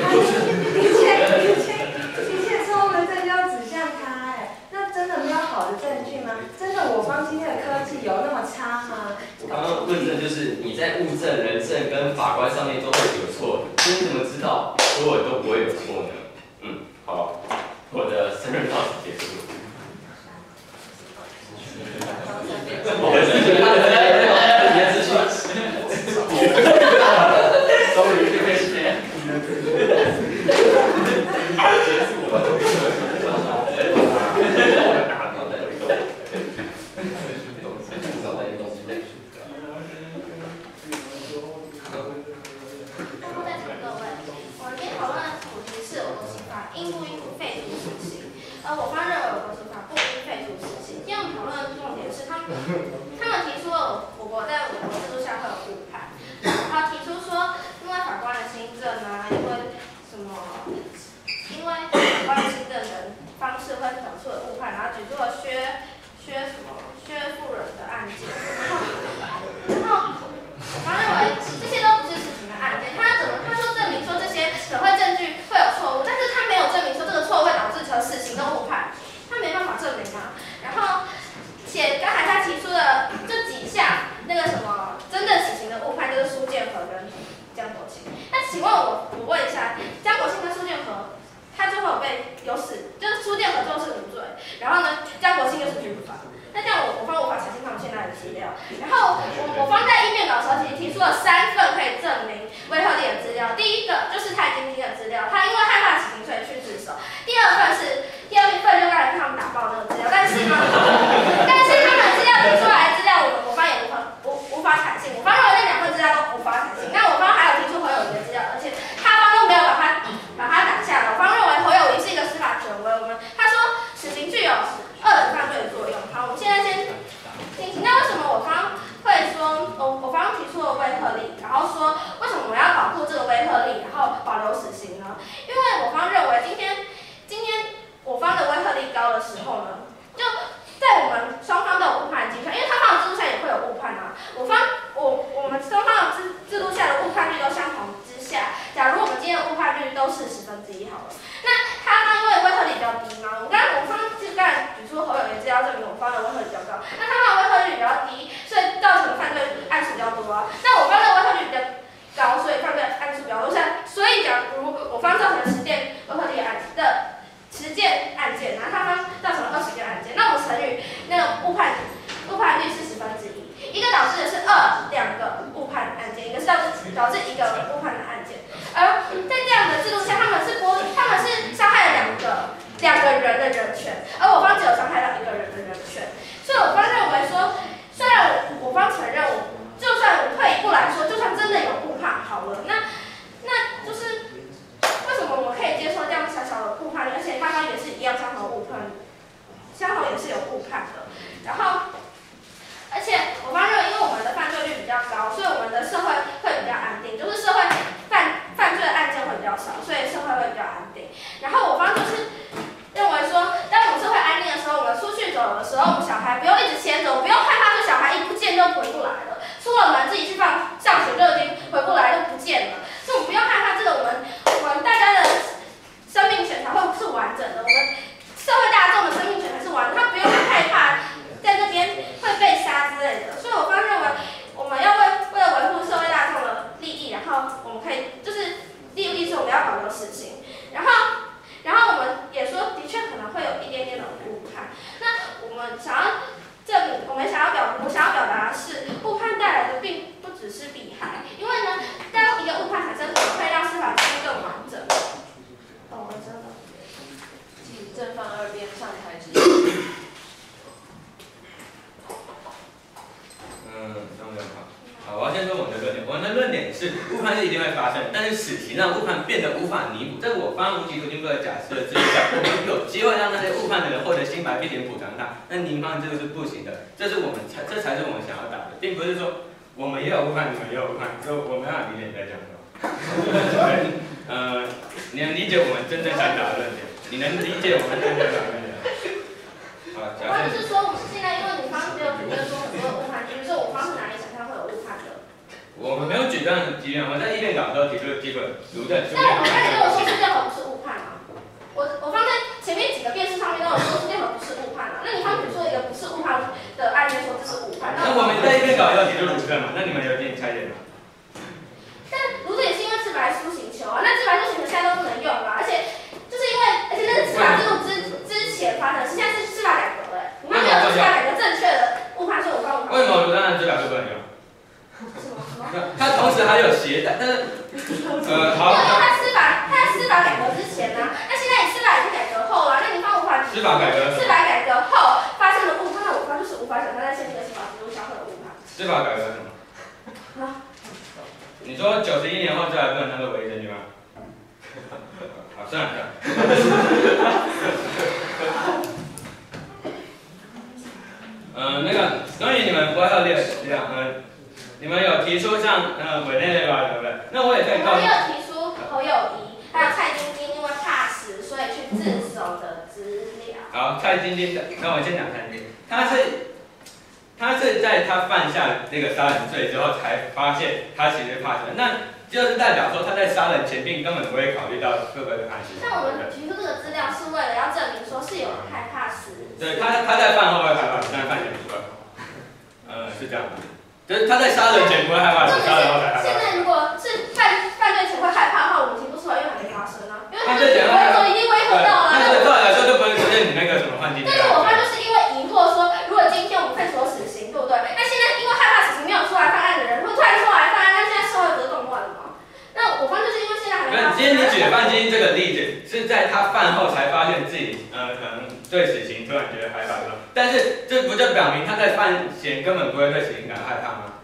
一切错误的证据都指向他，那真的没有好的证据吗？真的我方今天的科技有那么差吗？ 我刚刚问的就是你在物证、人证跟法官上面都会有错，那你怎么知道所有都不会有错呢？好，我的申论到此结束。终于就可以结束我方认为我国刑法不应废除死刑。今天我们讨论的重点是他们提出了我国在我国制度下会有误判，然后提出说因为法官的新政啊，因为法官的新政人方式会导出了误判，然后举出了薛妇人的案件，然后我方认为这些都不是死刑的案件，他说证明说这些可会证据会有错误，但是他没有证明说这个错误会导致成死刑的误判，他没办法证明啊。然后且刚才他提出的这几项那个什么真正死刑的误判，就是苏建和跟江国庆。那请问我问一下，江国庆跟苏建和他最后有死，就是苏建和最后是无罪，然后呢江国庆又是军法。那这样我方无法采信他们现在的资料。然后我方在意见稿的时候，其实提出了3份可以证明威赫利的资料。第一个就是他已经的资料，他因为害怕死刑所以去自首。第二份就刚才他们打爆那个资料，但是他们资料提出来的资料，我方也无法采信。我方认为那2份资料都无法采信。那我方还有提出侯友宜的资料，而且他方都没有把他打下来。我方认为侯友宜是一个司法权威，他说死刑具有2等犯罪的作用。好，我们现在先进行。那为什么我方会说，我方提出了威赫利，然后说为什么我们要保护这个威赫利，然后保留死刑呢？因为我方认为今天我方的威赫利高的时候呢，就在我们双方都有误判的基础上，因为他方的制度下也会有误判啊。我们双方的制度下的误判率都相同之下，假如我们今天的误判率都是1/10好了，那他方因为威赫利比较低嘛，我方就刚才举出侯友宜资料证明我方的威赫利比较高，那他方的威赫利比较低，所以造成的犯罪案数比较多啊。那我方的威赫利比较高，所以犯罪案数比较多。所以假如我方造成10件威赫利案件，然后他方造成了20件案件，那我们乘以那个误判率是1/10，一个导致的是2个误判案件，一个是导致1个误判的案件。而在这样的制度下，他们是伤害了两个人的人权，而我方只有伤害到1个人的人权。所以我方认为说，虽然我方承认就算我退一步来说，就算真的有误判好了，那就是为什么我们可以接受这样小小的误判，而且他方也是一样相同也是有误判的。然后，而且我方认为，因为我们的犯罪率比较高，所以我们的社会会比较安定，就是社会犯罪的案件会比较少，所以社会会比较安定。然后我方就是认为说，当我们社会安定的时候，我们出去走的时候，我们小孩不用一直牵着，我不用害怕说小孩一不见就回不来了，出了门自己去上学就已经回不来就不见了，所以我们不用害怕这个我们大家的生命权才会是完整的，我们社会大众的生命权才是完整的，他不用害怕在那边会被杀之类的。所以我方认为，我们要为了维护社会大众的利益，然后我们可以就是第一是我们要保留死刑，然后我们也说，的确可能会有一点点的误判。那我们想要我想要表达的是，误判带来的并不只是弊害，因为呢，当一个误判产生，会让司法程序更完整。懂了，真的。 请正方二辩上台质疑。 好，我要先说我的论点。我的论点是，误判是一定会发生，但是使其让误判变得无法弥补。在我方无期徒刑不可假设的之下，我们有机会让那些误判的人获得清白，并且补偿他。那您方这个是不行的，这才是我们想要打的，并不是说我们也有误判，你们也有误判，就我没办法理解你在讲什么。你能理解我们真正想打的论点？你能理解我们真正想打的论点？好， 我方就是说，我们现在因为你方没有举证说很多的误判，比如说我方是哪里想象会有误判的？ 我们没有举这样的基本，我在议辩稿的时候提出的基本如证。 但我刚才跟我说是任何不是误判啊，我方在前面几个辩士上面都有说是任何不是误判啊，那你方举出一个不是误判的案例说这是误判， 那我们在议辩稿也有提出如证嘛？那你们有进行拆解吗？ 但如证也是因为自白书请求啊，那自白书请求现在都不能用了，而且就是因为那是司法制度之前发生，现在是司法改革了，你们没有司法改革正确的误判，所以我方无法。 为什么如证案司法书不能用？它同时还有携带，但是好。 他司法改革之前呢，那现在你司法已经改革后了，那你方无法。 司法改革后发生的误判，那我方就是无法想象在现行的司法制度下会有误判。 司法改革是什么？你说91年后这还不能当做唯一证据吗？好，算了。那个关于你们国校列你们有提出像委内瑞拉对不对？那我也可以告诉你。 我们有提出侯友宜还有蔡晶晶因为怕死，所以去自首的资料。 好，蔡晶晶的，那我先讲蔡晶晶，他是在他犯下那个杀人罪之后才发现他其实怕死，那就是代表说他在杀人前并根本不会考虑到会不会判刑。 但我们提出这个资料是为了要证明说是有人害怕死。 对，他在饭后会害怕死，但犯前不会。是这样的。就是他在杀人前不会害怕，杀人后才害怕。 现在如果是犯罪前会害怕的话，我们提不出来，因为还没发生啊。因为犯罪前说已经违和到了。 那对来说就不会出现你那个什么幻境。 但是我方就是因为疑惑说，如果今天我们判处死刑，对不对？那现在因为害怕死刑没有出来犯案的人，会突然出来犯案，那现在社会不是动乱了吗？那我方就是因为现在还没发生。 今天你举的范金这个例子，是在他犯后才发现自己可能对死刑突然觉得害怕了，但是这不就表明他在犯前根本不会对死刑感到害怕吗？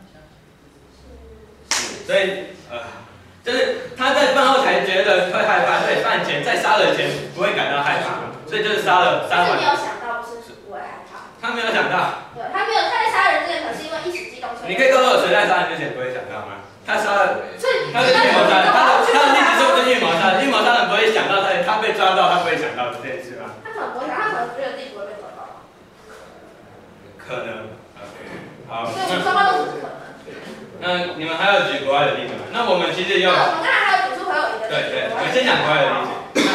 所以就是他在犯后才觉得会害怕，所以犯前在杀人前不会感到害怕，所以就是杀完。 没有想到不是不会害怕。 他没有想到。 对，他在杀人之前可能是因为一时激动。 你可以告诉我谁在杀人之前不会想到吗？他杀了，他是预谋杀人，他的例子是不是预谋杀人？预谋杀人不会想到他被抓到，他不会想到这件事吗？ 他可能不会想，他可能觉得自己不会被抓到。 可能。好。 所以我们双方都是可能。 那你们还有举国外的例子吗？那我们其实有。 我们刚才还有举出侯友宜的例子。 对，我先讲国外的例子。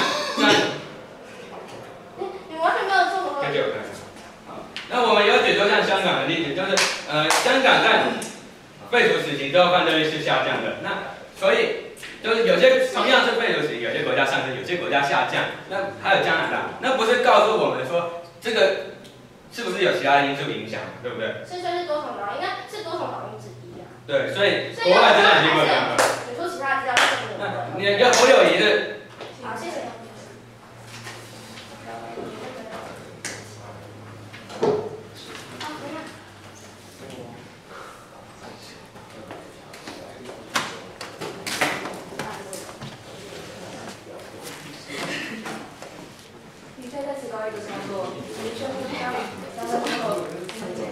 你完全没有做过。 可以给我看看。好，那我们有举出像香港的例子，就是香港在废除死刑之后犯罪率是下降的。那所以就是有些同样是废除死刑，有些国家上升，有些国家下降。那还有加拿大，那不是告诉我们说这个是不是有其他因素影响，对不对？ 是多重岛，应该是多重岛因之一啊。 对，所以国外真的已经不一样了。 你说其他资料是什么？ 那你要侯友宜的。 好，谢谢。 你再次高一个操作，您宣布将3分钟后裁决。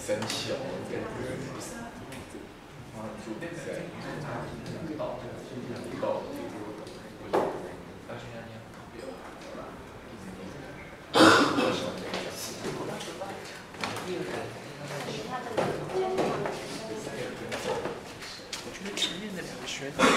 三小这样子。啊，主比赛。我觉得前面的两个学长。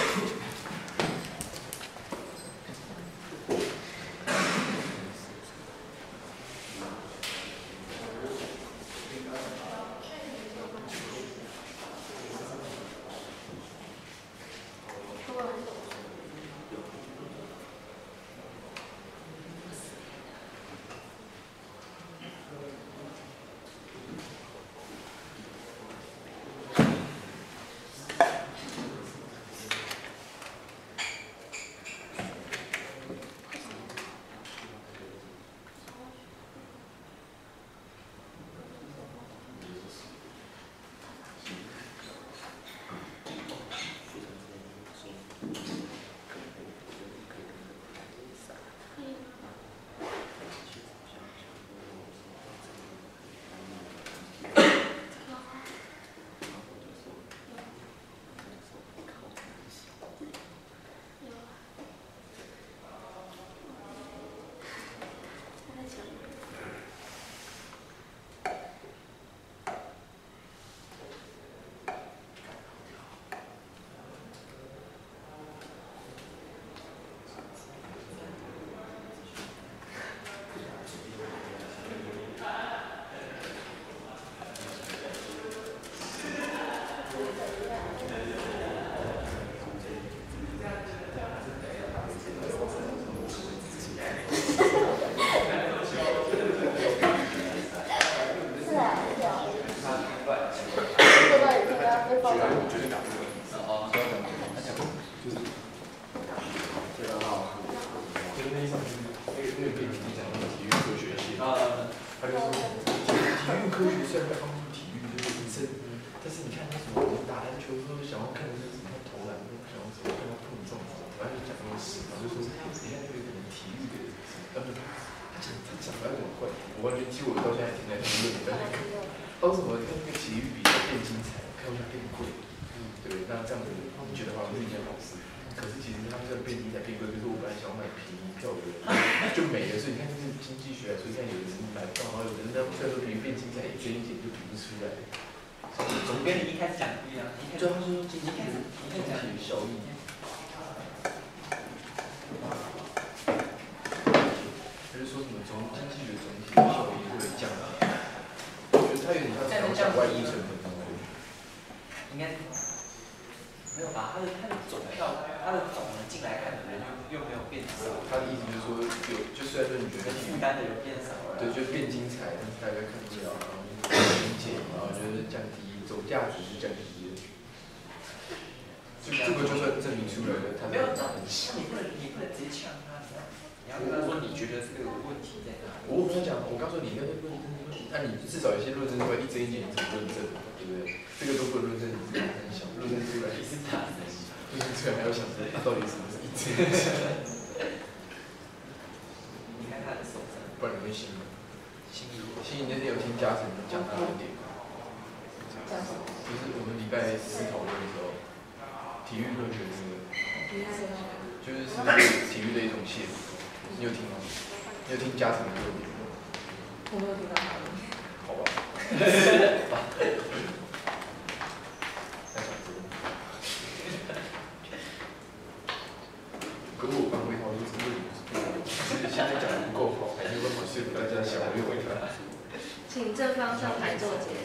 请正方上台作结。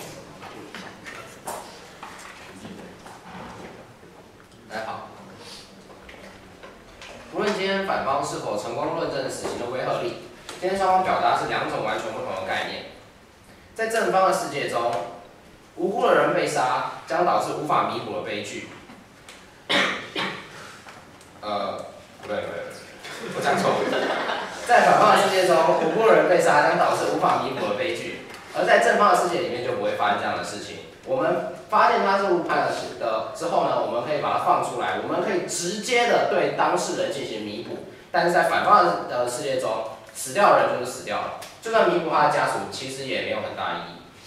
来好。无论今天反方是否成功论证死刑的违和力，今天双方表达是两种完全不同的概念。在正方的世界中，无辜的人被杀将导致无法弥补的悲剧。不对，我讲错了。在反方的世界中，无辜的人被杀将导致无法弥补的悲剧，而在正方的世界里面就不会发生这样的事情。我们发现他是误判的之后呢，我们可以把它放出来，我们可以直接的对当事人进行弥补。但是在反方的世界中，死掉的人就是死掉了，就算弥补他的家属，其实也没有很大意义。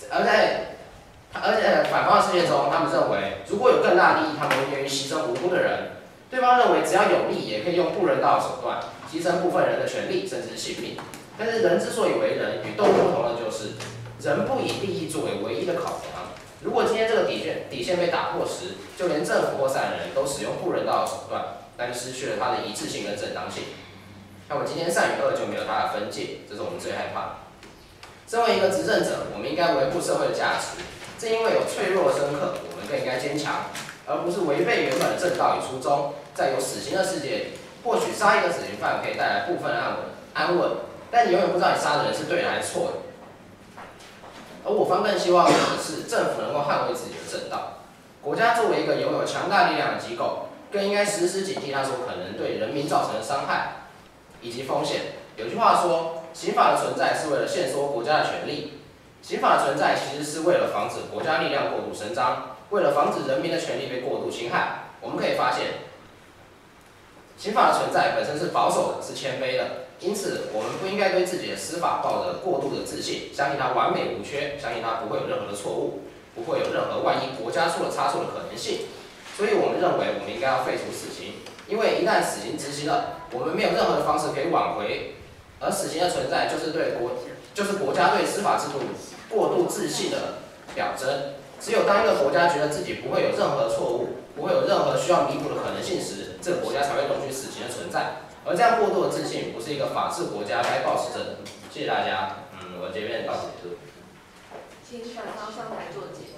而且反方的事件中，他们认为如果有更大利益，他们会愿意牺牲无辜的人。对方认为只要有利，也可以用不人道的手段牺牲部分人的权利甚至性命。但是人之所以为人，与动物不同的就是人不以利益作为唯一的考量。如果今天这个底线被打破时，就连政府或善人都使用不人道的手段，那就失去了它的一致性跟正当性。那么今天善与恶就没有它的分界，这是我们最害怕的。身为一个执政者，我们应该维护社会的价值。正因为有脆弱的深刻，我们更应该坚强，而不是违背原本的正道与初衷。在有死刑的世界里，或许杀一个死刑犯可以带来部分安稳，但你永远不知道你杀的人是对的还是错的。而我方更希望的是政府能够捍卫自己的正道。国家作为一个拥有强大力量的机构，更应该时时警惕它所可能对人民造成的伤害以及风险。有句话说，刑法的存在是为了限缩国家的权利。刑法的存在其实是为了防止国家力量过度伸张，为了防止人民的权利被过度侵害。我们可以发现，刑法的存在本身是保守的，是谦卑的，因此我们不应该对自己的司法抱着过度的自信，相信它完美无缺，相信它不会有任何的错误，不会有任何万一国家出了差错的可能性。所以我们认为我们应该要废除死刑，因为一旦死刑执行了，我们没有任何的方式可以挽回，而死刑的存在就是国家对司法制度过度自信的表征。只有当一个国家觉得自己不会有任何错误，不会有任何需要弥补的可能性时，这个国家才会容许死刑的存在。而这样过度的自信，不是一个法治国家该保持着的。谢谢大家。我这边到此结束。 请反方上台作结。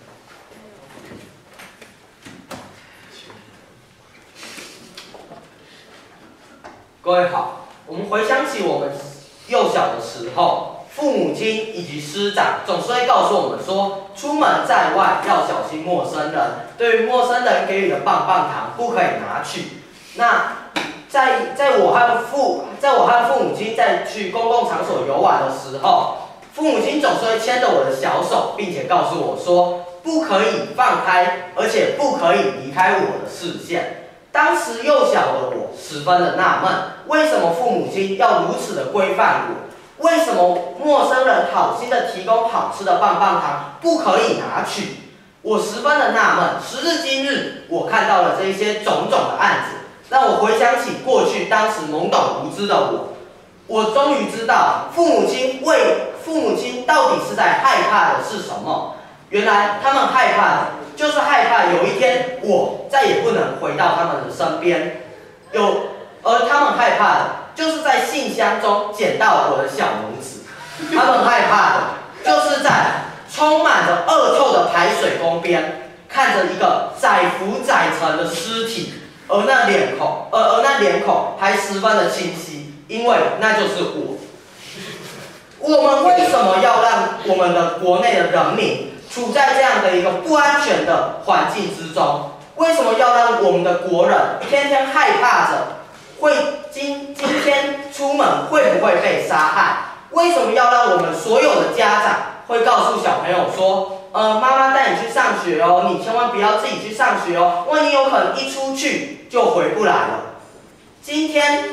各位好，我们回想起我们幼小的时候，父母亲以及师长总是会告诉我们说，出门在外要小心陌生人，对于陌生人给予的棒棒糖不可以拿去。那在我和父母亲在去公共场所游玩的时候，父母亲总是会牵着我的小手，并且告诉我说，不可以放开，而且不可以离开我的视线。当时幼小的我十分的纳闷，为什么父母亲要如此的规范我？为什么陌生人好心的提供好吃的棒棒糖不可以拿去？我十分的纳闷。时至今日，我看到了这一些种种的案子，让我回想起过去当时懵懂无知的我终于知道父母亲到底是在害怕的是什么。原来他们害怕的就是害怕有一天我再也不能回到他们的身边，而他们害怕的就是在信箱中捡到我的小拇指，他们害怕的就是在充满着恶臭的排水沟边看着一个载浮载沉的尸体，而那脸孔还十分的清晰，因为那就是我。我们为什么要让我们的国内的人民处在这样的一个不安全的环境之中？为什么要让我们的国人天天害怕着今天出门会不会被杀害？为什么要让我们所有的家长会告诉小朋友说，妈妈带你去上学哦，你千万不要自己去上学哦，万一有可能一出去就回不来了。今天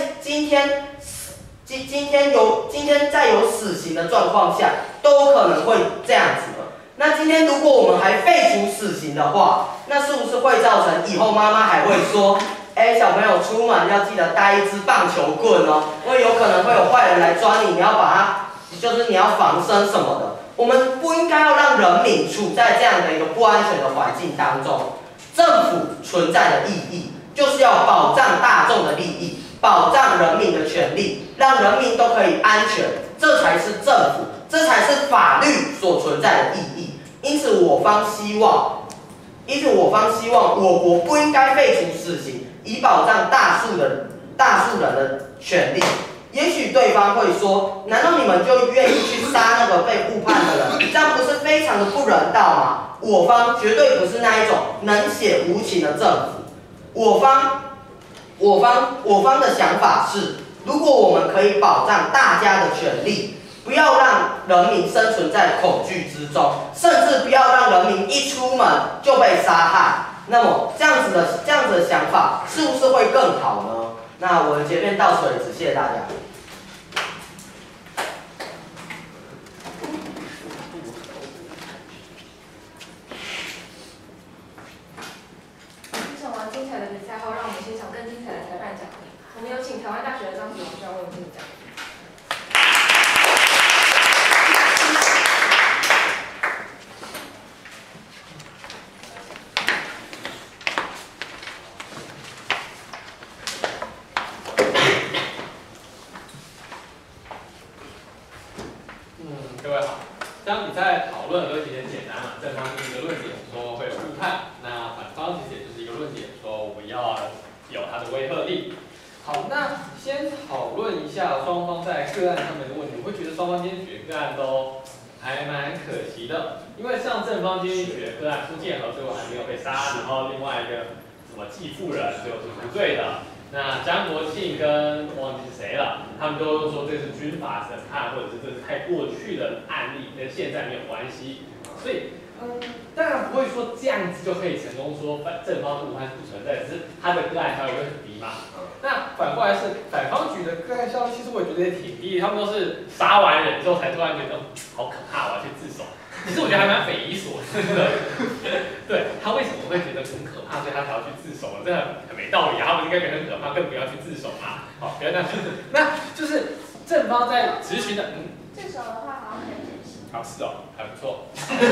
在有死刑的状况下，都可能会这样子了。那今天如果我们还废除死刑的话，那是不是会造成以后妈妈还会说，小朋友出门要记得带一支棒球棍哦，因为有可能会有坏人来抓你，你要防身什么的。我们不应该要让人民处在这样的一个不安全的环境当中。政府存在的意义就是要保障大众的利益，保障人民的权利，让人民都可以安全，这才是政府，这才是法律所存在的意义。因此我方希望我国不应该废除死刑，以保障大数人的权利。也许对方会说，难道你们就愿意去杀那个被误判的人？这样不是非常的不人道吗？我方绝对不是那一种冷血无情的政府。我方的想法是，如果我们可以保障大家的权利，不要让人民生存在恐惧之中，甚至不要让人民一出门就被杀害，那么这样子的想法是不是会更好呢？那我的结辩到此为止，谢谢大家。 台湾大学的张子龙教授为我们讲。 各位好，这场比赛讨论的都其实很简单嘛，正方是一个论点说会有误判，那反方其实也就是一个论点说我们要有它的威慑力。好，那先讨论一下双方在个案上面的问题，我会觉得双方今天举的个案都还蛮可惜的，因为像正方今天举的个案，苏建和最后还没有被杀，然后另外一个什么继父人最后是无罪的。那张国庆跟忘记是谁了，他们都说这是军法审判，或者是这是太过去的案例，跟现在没有关系。所以，当然不会说这样子就可以成功说正方的误判是不存在，只是他的个案效率会很低嘛。那反过来是反方举的个案效率，其实我也觉得也挺低，他们都是杀完人之后才突然觉得好可怕，我要去自首。其实我觉得还蛮匪夷所思的，对他为什么会觉得很可怕，所以他才要去自首呢？这很没道理啊！他们应该觉得很可怕，更不要去自首嘛。好，不要这样。那就是正方在执行的， 自首的话好像可以减刑。 好，是哦，还不错。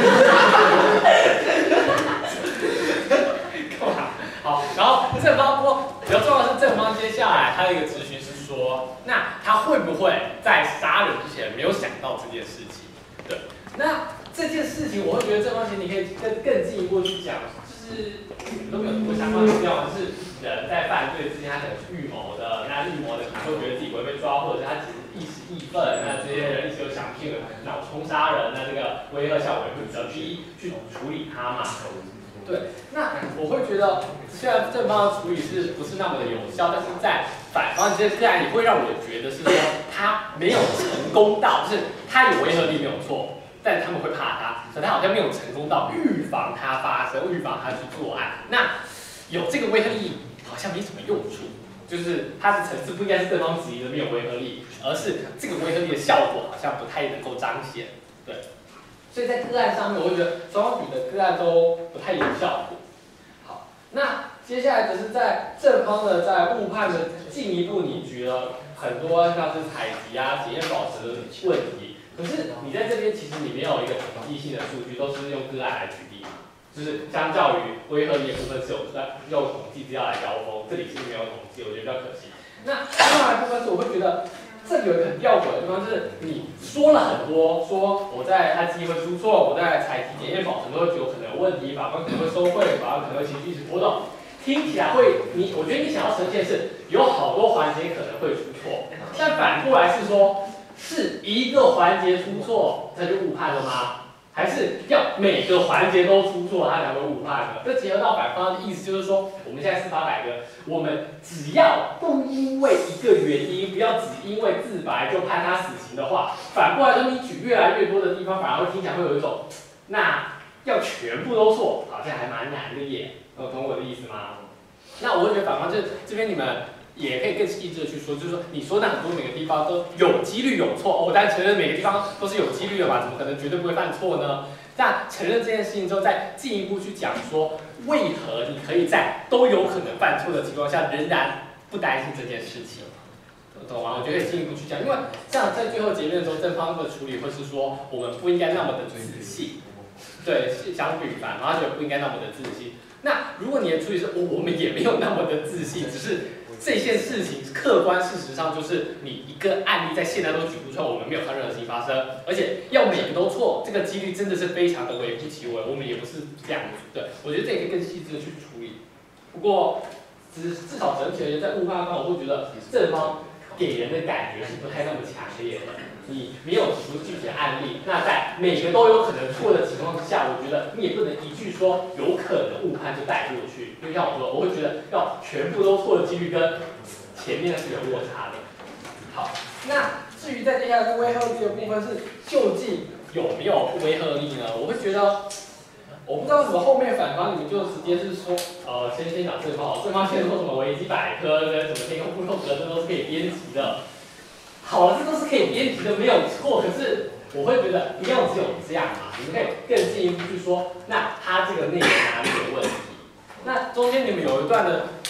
干嘛？好，然后正方比较重要的是正方接下来他的一个执行是说，那他会不会在杀人之前没有想到这件事情？对，那这件事情，我会觉得正方其实你可以更进一步去讲，就是你们都没有读过相关资料，就是人在犯罪之前，他可能是预谋的，那预谋的可能会觉得自己不会被抓，或者是他其实一时义愤，那这些人一直有想去脑冲杀人，那这个威吓效果会比较低，去处理他嘛。对，那我会觉得虽然正方的处理是不是那么的有效，但是在反方这些个案里会让我觉得是说他没有成功到，就是他有威慑力没有错。但他们会怕他，所以他好像没有成功到预防他发生，预防他去作案。那有这个威慑力好像没什么用处，就是它的层次不应该是正方质疑的没有威慑力，而是这个威慑力的效果好像不太能够彰显。对，所以在个案上面，我会觉得双方举的个案都不太有效果。好，那接下来就是在正方的在误判的进一步，你举了很多像是采集啊、检验保持的问题。可是你在这边其实你没有一个统计性的数据，都是用个案来举例，就是相较于威慑力的部分是用统计资料来交锋，这里是没有统计，我觉得比较可惜。那另外的部分是我会觉得这里有一个很吊诡的地方，就是你说了很多，说我在他记忆会出错，我在采集检验保存都会有可能有问题，法官可能会收贿，法官可能会情绪一直波动，听起来会我觉得你想要呈现是有好多环节可能会出错，但反过来是说。是一个环节出错，他就误判了吗？还是要每个环节都出错，他才会误判呢？这结合到反方的意思就是说，我们现在司法改革，我们只要不因为一个原因，不要只因为自白就判他死刑的话，反过来说，你举越来越多的地方，反而会听起来会有一种，那要全部都错，好像还蛮难的耶。懂我的意思吗？那我会觉得反方这边你们。也可以更细致的去说，就是说你说的很多每个地方都有几率有错，我当然承认每个地方都是有几率的嘛，怎么可能绝对不会犯错呢？但承认这件事情之后，再进一步去讲说，为何你可以在都有可能犯错的情况下，仍然不担心这件事情，懂吗？我觉得可以进一步去讲，因为像在最后结论的时候，正方的处理会是说，我们不应该那么的仔细，对，相比反方就不应该那么的自信。那如果你的处理是，我们也没有那么的自信，只是。这件事情客观事实上就是你一个案例在现在都举不出来，我们没有看任何事情发生，而且要每个都错，这个几率真的是非常的微乎其微，我们也不是这样子。对，我觉得这也可以更细致的去处理。不过至少整体而言，在误判方，我会觉得正方给人的感觉是不太那么强烈的。你没有提出具体的案例，那在每个都有可能错的情况之下，我觉得你也不能一句说有可能误判就带过去。因为像我说，我会觉得要全部都错的几率跟前面是有落差的。好，那至于在接下来是威慑力的部分是究竟有没有威慑力呢？我会觉得，我不知道为什么后面反方你们就直接是说，先讲正方，正方先说什么维基百科跟什么天空部落格，这都是可以编辑的。好了，这都是可以编辑的，没有错。可是我会觉得不要只有这样嘛，你们可以更进一步去说，那它这个内容哪里有问题？那中间你们有一段的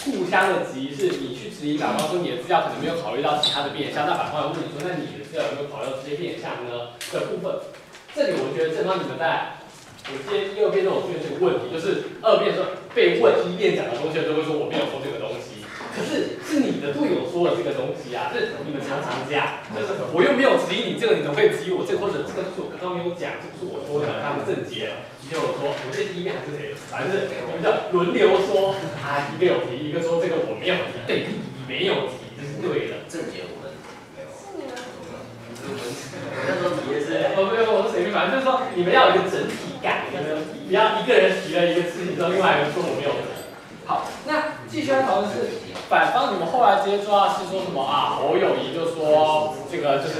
互相的质疑，是你去质疑反方说你的资料可能没有考虑到其他的变相，那反方又问你说，那你的资料有没有考虑到这些变相呢的部分？这里我觉得正方你们在我今天2遍都有出现这个问题，就是2遍说被问1遍讲的东西都会说我没有说这个东西，可是是你的队友说了这个东西啊，是你们常常讲，就是我又没有质疑你这个，你怎么会质疑我这个？或者这个是我刚刚没有讲，这不是我说的，他们正解了。你听我说，我这第1遍还是谁？反正是我们叫轮流说啊，一个有提，一个说这个我没有提，对，你没有提，这是对的。 正解我们。 那时候提的是， 没有，我是随便，反正就是说你们要有一个整体感，有没有？不要一个人提了一个事情之后，另外一个人说我没有提。好，那继续要讨论是反方，你们后来直接抓的是说什么啊？侯友宜就说这个就是。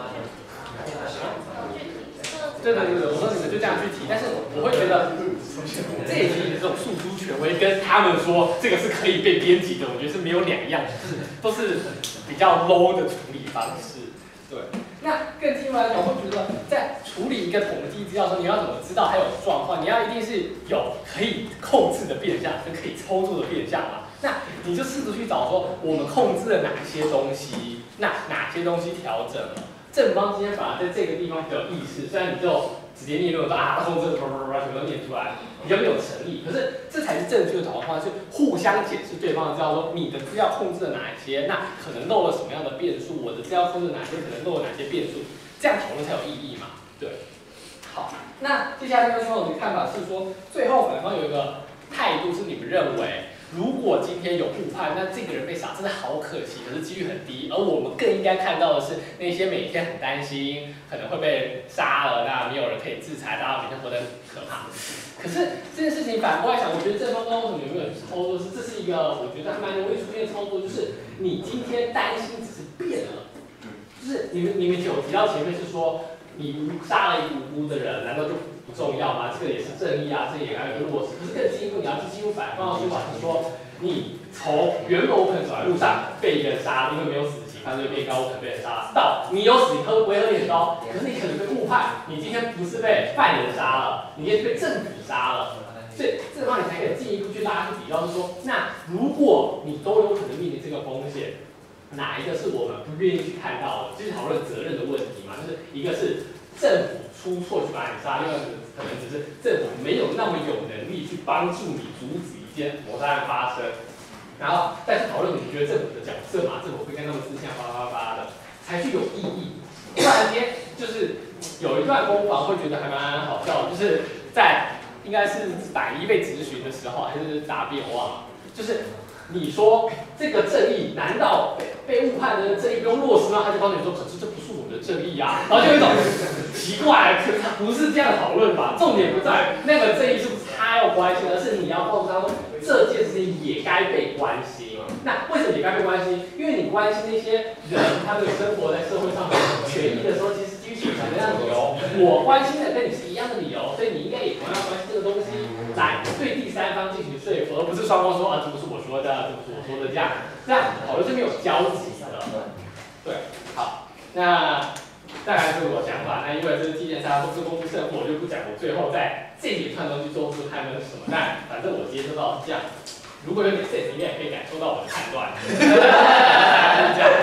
对，我说你们就这样去提，但是我会觉得这一题的这种诉诸权威跟他们说这个是可以被编辑的，我觉得是没有两样，都是比较 low 的处理方式。对，那更进一步来讲，我会觉得在处理一个统计资料的时候，你要怎么知道它有状况？你要一定是有可以控制的变项跟可以操作的变项嘛。那你就试着去找说我们控制了哪些东西，那哪些东西调整了。正方今天反而在这个地方比较有意识，虽然你就直接念论说啊，控制全部都念出来，比较没有诚意，可是这才是正确的讨论方式，互相解释对方的资料，说你的资料控制了哪一些，那可能漏了什么样的变数，我的资料控制了哪些，可能漏了哪些变数，这样讨论才有意义嘛？对。好，那接下来这边我的看法是说，最后反方有一个态度是你们认为。如果今天有误判，那这个人被杀真的好可惜，可是几率很低。而我们更应该看到的是那些每天很担心可能会被杀了，那没有人可以制裁，大家每天活得很可怕。可是这件事情反过来想，我觉得正方为什么有没有操作是，这是一个我觉得还蛮容易出现的操作，就是你今天担心只是变了，就是你们有提到前面是说你杀了一个无辜的人，难道就不重要吗？这个也是正义啊，这也还有一个落实。可是更进一步，你要去进入反方的说法是说，你从原本我可能走在路上被一个人杀了，因为没有死刑，犯罪变高，我可能被人杀了，到你有死刑，违和点高，可是你可能被误判，你今天不是被犯人杀了，你今天是被政府杀了。所以这个方你才可以进一步去拉去比较，是说，那如果你都有可能面临这个风险，哪一个是我们不愿意去看到的？就是讨论责任的问题嘛，就是一个是政府出错去把你杀，另外一个可能只是政府没有那么有能力去帮助你阻止一件谋杀案发生，然后再去讨论你觉得政府的角色嘛，政府会跟他们私下的，才具有意义。突然间就是有一段攻防会觉得还蛮好笑的，就是在应该是打一被质询的时候，还是答辩我忘了，就是你说这个正义难道被误判的正义不用落实吗？他就告诉你说，可是这不是我们的正义啊，然后就有一种奇怪，可是他不是这样讨论吧？重点不在那个正义是不是他要关心，而是你要告诉他说这件事情也该被关心。那为什么也该被关心？因为你关心那些人他们生活在社会上的权益的时候，其实基于什么样的理由？我关心的跟你是一样的理由，所以你应该也同样关心这个东西，来对第三方进行说服，而不是双方说啊，这不是我说的，这不是我说的，这样讨论是没有交集的。对，好，那大概是我想法。那因为这是纪念杀，都是公布胜负，我就不讲我最后在这一串东西做出他们是什么，但反正我接收到是这样。如果有点 sense， 应该也可以感受到我的判断。是这样。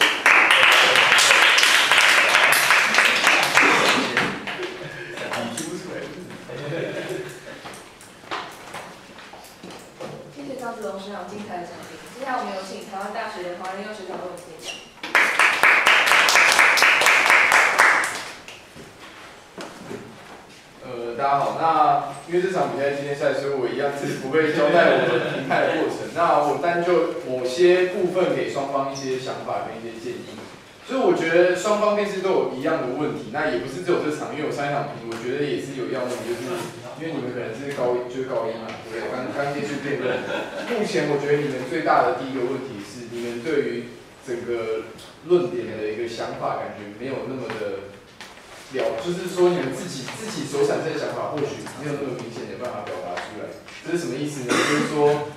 谢谢张子龙学长精彩的讲评。接下来我们有请台湾大学的黄仁佑学长为我们演讲。 大家好，那因为这场比赛今天赛，所以我一样是不会交代我的评判的过程。那我单就某些部分给双方一些想法跟一些建议。所以我觉得双方面试都有一样的问题，那也不是只有这场，因为我上一场评，我觉得也是有一样的问题，就是因为你们可能是高一嘛，对，刚接触辩论。目前我觉得你们最大的第一个问题是，你们对于整个论点的一个想法，感觉没有那么的。就是说你们自己所产生的想法，或许没有那么明显的办法表达出来。这是什么意思呢？就是说，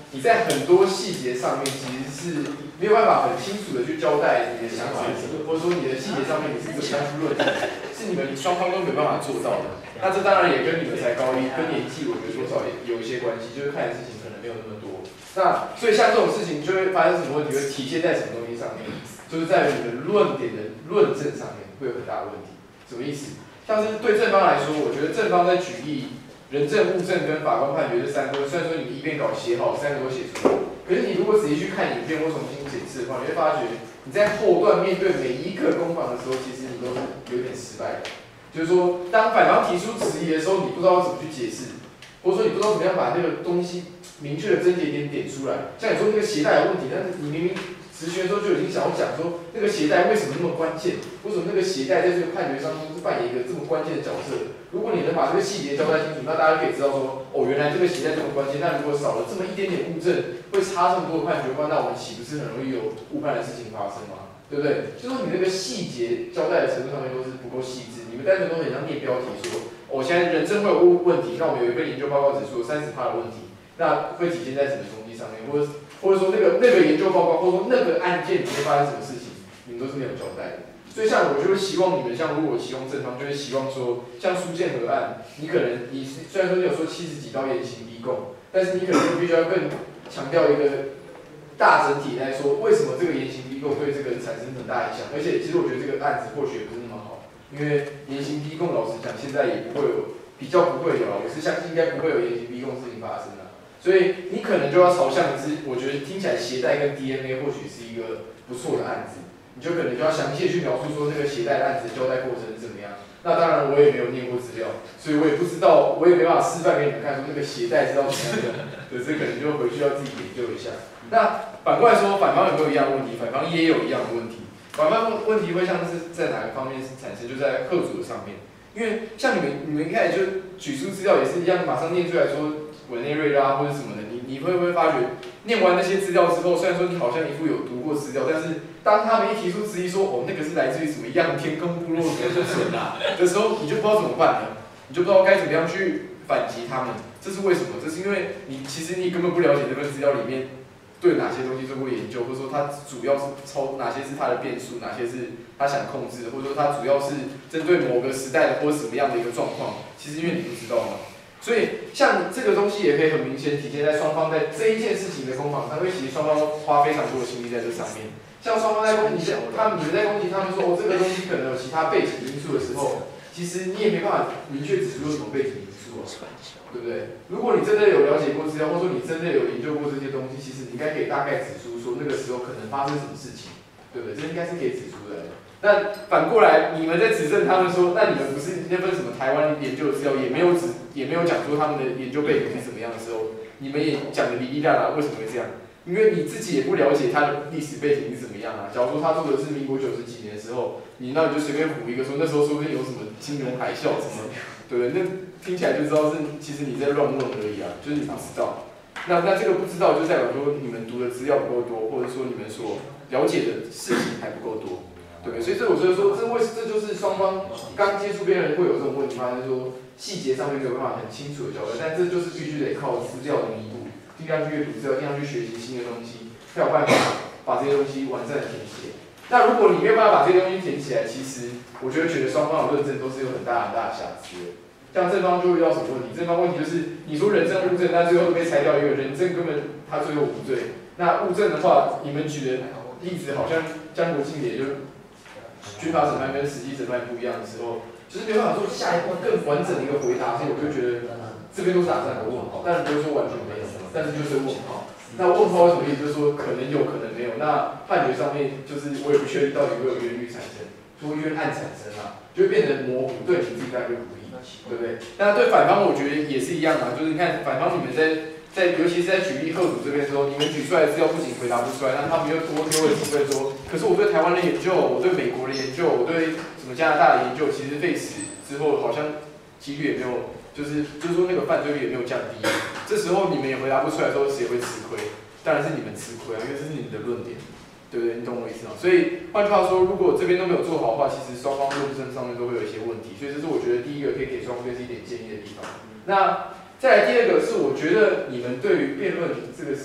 你在很多细节上面其实是没有办法很清楚的去交代你的想法是什么，或者说你的细节上面你是怎么样去论证，是你们双方都没有办法做到的。那这当然也跟你们才高一，跟年纪我觉得多少也有一些关系，就是看的事情可能没有那么多。那所以像这种事情就会发生什么问题，会体现在什么东西上面，就是在于你的论点的论证上面会有很大的问题。什么意思？像是对正方来说，我觉得正方在举例人证、物证跟法官判决这三个，虽然说你一遍稿写好，三个都写出来，可是你如果仔细去看影片或重新检视的话，你会发觉你在后段面对每一个攻防的时候，其实你都是有点失败的。就是说，当反方提出质疑的时候，你不知道怎么去解释，或者说你不知道怎么样把那个东西明确的症结点点出来。像你说那个鞋带有问题，但是你明明质询的时候就已经想要讲说那个鞋带为什么那么关键，为什么那个鞋带在这个判决上是扮演一个这么关键的角色。如果你能把这个细节交代清楚，那大家就可以知道说，哦，原来这个鞋带这么关键。那如果少了这么一点点物证，会差这么多的判决的话，那我们岂不是很容易有误判的事情发生吗？对不对？就是说你那个细节交代的程度上面都是不够细致，你们单纯都很像念标题说，哦，现在人证会有问题，那我们有一份研究报告指出有30%的问题，那会体现在什么东西上面，或者说那个研究报告，或者说那个案件里面发生什么事情，你们都是没有交代的。所以像我就会希望你们，像如果期望正方，就会希望说，像苏建和案，你可能虽然说你有说70几刀严刑逼供，但是你可能必须要更强调一个大整体来说，为什么这个严刑逼供对这个产生很大影响？而且其实我觉得这个案子或许也不是那么好，因为严刑逼供，老实讲，现在也不会有，比较不会有啊，我是相信应该不会有严刑逼供事情发生的。所以你可能就要朝向的是，我觉得听起来鞋带跟 DNA 或许是一个不错的案子。你就可能就要详细的去描述说那个鞋带案子的交代过程是怎么样。那当然我也没有念过资料，所以我也不知道，我也没办法示范给你们看说那个鞋带是要怎么样的，可是可能就回去要自己研究一下。那反过来说，反方有没有一样的问题？反方也有一样的问题。反方问题会像是在哪个方面是产生？就在贺主的上面。因为像你们一开始就举出资料也是一样，马上念出来说委内瑞拉或者什么的，你会不会发觉念完那些资料之后，虽然说你好像一副有读过资料，但是当他们一提出质疑说，哦，那个是来自于什么样天空部落的人啊的时候，你就不知道怎么办了，你就不知道该怎么样去反击他们。这是为什么？这是因为其实你根本不了解这份资料里面对哪些东西做过研究，或者说它主要是哪些是它的变数，哪些是他想控制的，或者说它主要是针对某个时代的或者什么样的一个状况。其实因为你不知道嘛。所以，像这个东西也可以很明显体现在双方在这一件事情的攻防上，因为其实双方花非常多的心力在这上面。像双方在攻击你们在攻击他们说，哦，这个东西可能有其他背景因素的时候，其实你也没办法明确指出有什么背景因素啊，对不对？如果你真的有了解过资料，或者说你真的有研究过这些东西，其实你应该可以大概指出说那个时候可能发生什么事情，对不对？这应该是可以指出来的。那反过来，你们在指证他们说，那你们不是那份什么台湾研究的资料也没有讲说他们的研究背景是怎么样的时候，你们也讲的哩哩啦啦，为什么会这样？因为你自己也不了解他的历史背景是怎么样啊。假如说他做的是民国90几年的时候，你就随便补一个说那时候说不定有什么金融海啸什么，对不对？那听起来就知道是其实你在乱问而已啊，就是你不知道。那这个不知道就代表说你们读的资料不够多，或者说你们所了解的事情还不够多。对不对？所以我觉得说，这就是双方刚接触别人会有这种问题吗？就是说细节上面没有办法很清楚的交代，但这就是必须得靠资料的弥补，尽量去阅读资料，尽量去学习新的东西，才有办法把这些东西完善的填写。那如果你没有办法把这些东西填起来，其实我觉得双方的论证都是有很大的瑕疵的。像正方就会遇到什么问题？正方问题就是你说人证物证，但最后被裁掉一个人证根本他最后无罪。那物证的话，你们举的例子好像江国庆也就。军法审判跟实际审判不一样的时候，就是没办法做下一步更完整的一个回答，所以我就觉得这边都是打3个问号，当然不是说完全没有，但是就是问号。那问号是什么意思？就是说可能有，可能没有。那判决上面就是我也不确定到底会有冤狱产生，就会冤案产生啊，就会变得模糊，对你自己当然就不利，对不对？那对反方我觉得也是一样啊，就是你看反方你们尤其是在举例贺主这边的时候，你们举出来的资料不仅回答不出来，那他们又多丢了几份说，可是我对台湾的研究，我对美国的研究，我对什么加拿大的研究，其实废死之后好像几率也没有，就是说那个犯罪率也没有降低。这时候你们也回答不出来的时候，谁会吃亏？当然是你们吃亏啊，因为这是你们的论点，对不对？你懂我意思吗？所以换句话说，如果这边都没有做好的话，其实双方论证上面都会有一些问题。所以这是我觉得第一个可以给双方是一点建议的地方。那再来第二个是，我觉得你们对于辩论这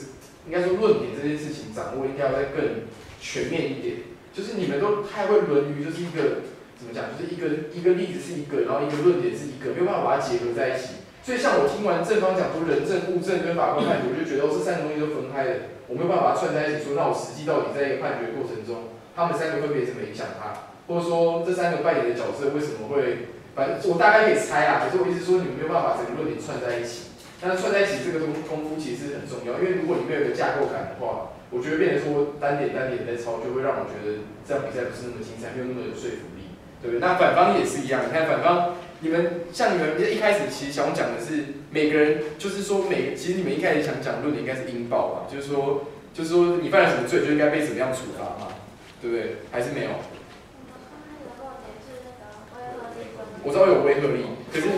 应该说论点这件事情掌握应该要再更全面一点。就是你们都太会论语，就是一个怎么讲，就是一个例子是一个，然后一个论点是一个，没有办法把它结合在一起。所以像我听完正方讲说人证、物证跟法官判决，我就觉得这三个东西都分开的，我没有办法把它串在一起说，那我实际到底在一个判决过程中，他们三个分别怎么影响它，或者说这三个扮演的角色为什么会，反正我大概可以猜啦，可是我意思说你们没有办法把整个论点串在一起。但是串在一起这个功夫其实很重要，因为如果你没有一个架构感的话，我觉得变成说单点在抄，就会让我觉得这样比赛不是那么精彩，没有那么有说服力，对不对？那反方也是一样，你看反方，你们一开始其实想讲的是每个人，就是说其实你们一开始想讲论点应该是应报嘛，就是说你犯了什么罪就应该被怎么样处罚嘛，对不对？还是没有？我知道有违和力，可是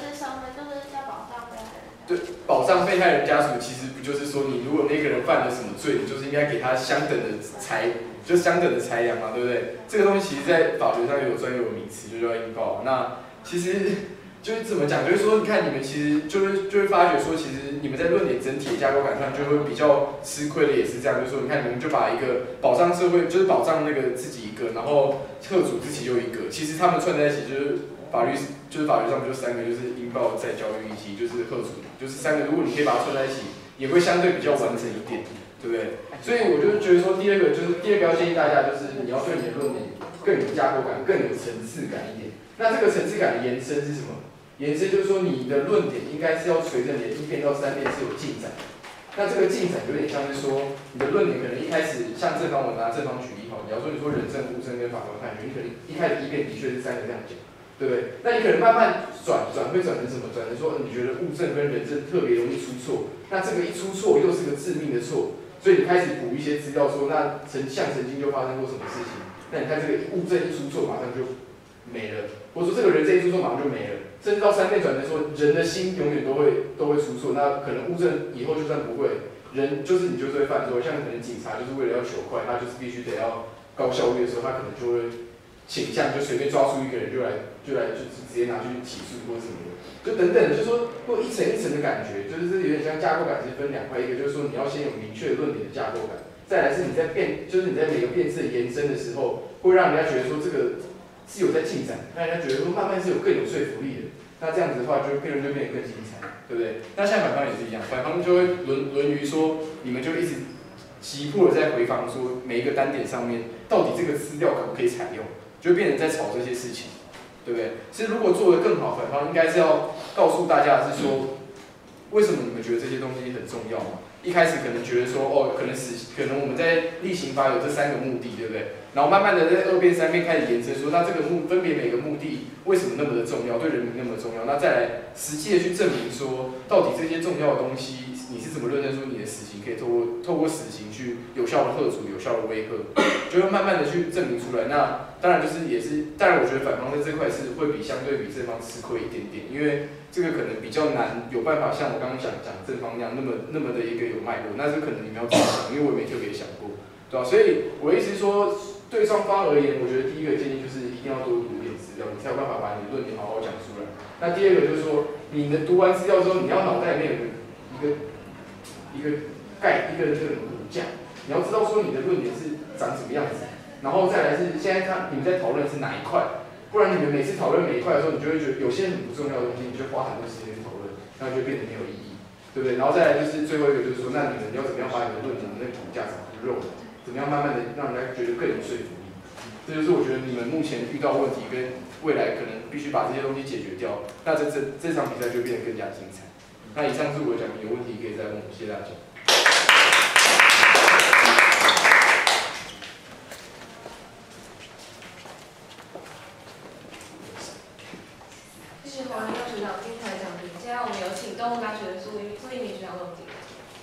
对，保障被害人家属其实不就是说，你如果那个人犯了什么罪，你就是应该给他相等的相等的裁量嘛，对不对？这个东西其实在法律上有专有名词，就叫应报。那其实就是怎么讲，就是说，你看你们其实就会发觉说，其实你们在论点整体的架构感上就会比较吃亏的，也是这样，就是说，你看你们就把一个保障社会，就是保障那个自己一个，然后特主自己又一个，其实他们串在一起就是法律上就三个，就是应报、再教育以及就是特主。就是三个，如果你可以把它串在一起，也会相对比较完整一点，对不对？所以我就觉得说，第二个要建议大家，就是你要对你的论点更有架构感，更有层次感一点。那这个层次感的延伸是什么？延伸就是说，你的论点应该是要随着你的一辩到三辩是有进展。那这个进展有点像是说，你的论点可能一开始像正方，我拿正方举例好，假如说你说人证、物证跟法官判决，你可能一开始一辩的确是三个这样讲。对不对？那你可能慢慢会转成什么？转成说，你觉得物证跟人证特别容易出错，那这个一出错又是个致命的错，所以你开始补一些资料说，那曾经就发生过什么事情？那你看这个物证一出错，马上就没了，或者说这个人证一出错，马上就没了，甚至到三辩转成说，人的心永远都会出错，那可能物证以后就算不会，人就是你就是会犯错，像可能警察就是为了要求快，他就是必须得要高效率的时候，他可能就会倾向就随便抓出一个人就直接拿去起诉或什么的，就等等的，就说会一层一层的感觉，就是有点像架构感，是分两块，一个就是说你要先有明确的论点的架构感，再来是你在就是你在每个辩次延伸的时候，会让人家觉得说这个是有在进展，让人家觉得说慢慢是有更有说服力的，那这样子的话就辩论就变得更精彩，对不对？那现在反方也是一样，反方就会论于说你们就一直急迫的在回防说每一个单点上面到底这个资料可不可以采用。就变成在吵这些事情，对不对？其实如果做得更好，反方应该是要告诉大家的是说，为什么你们觉得这些东西很重要嘛？一开始可能觉得说，可能我们在例行法有这三个目的，对不对？然后慢慢的在二辩、三辩开始延伸说，那这个分别每个目的为什么那么的重要，对人民那么重要？那再来实际的去证明说，到底这些重要的东西，你是怎么论证出你的死刑可以透过死刑去有效的吓阻、有效的威吓，就会慢慢的去证明出来。那当然当然我觉得反方在这块是会相对比正方吃亏一点点，因为这个可能比较难有办法像我刚刚讲正方那样那么的一个有脉络，那这可能你们要自己想，因为我也没特别想过，对吧？所以我的意思是说，对双方而言，我觉得第一个建议就是一定要多读一点资料，你才有办法把你的论点好好讲出来。那第二个就是说，你的读完资料之后，你要脑袋里面有一个这个骨架，你要知道说你的论点是长什么样子。然后再来是现在你们在讨论的是哪一块，不然你们每次讨论每一块的时候，你就会觉得有些很不重要的东西，你就花很多时间去讨论，那就变得没有意义，对不对？然后再来就是最后一个就是说，那你们要怎么样把你的论点的那个骨架长出肉，怎么样慢慢的让人家觉得更有说服力？这就是我觉得你们目前遇到问题跟未来可能必须把这些东西解决掉，那这场比赛就变得更加精彩。那以上是我的讲评，有问题可以再问我，谢谢大家。 谢谢黄仁佑学长精彩讲评。接下来我们有请东吴大学的苏一鸣学长为我们解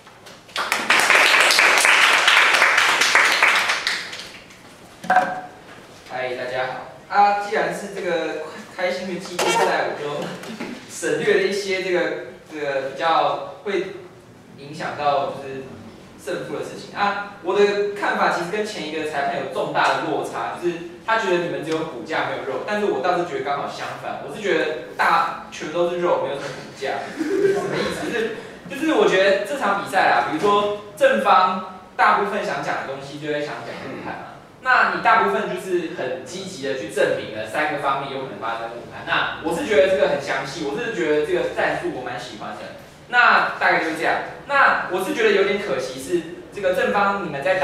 答。 嗨，大家好。既然是这个开心的季节赛，我就省略了一些这个比较会影响到就是胜负的事情啊。我的看法其实跟前一个裁判有重大的落差，就是他觉得你们只有骨架没有肉，但是我倒是觉得刚好相反，我是觉得全都是肉，没有什么骨架。什么意思？就是我觉得这场比赛啦，比如说正方大部分想讲的东西就会想讲误判嘛。那你大部分就是很积极的去证明了3个方面有可能发生误判。那我是觉得这个很详细，我是觉得这个战术我蛮喜欢的。那大概就是这样。那我是觉得有点可惜是这个正方你们在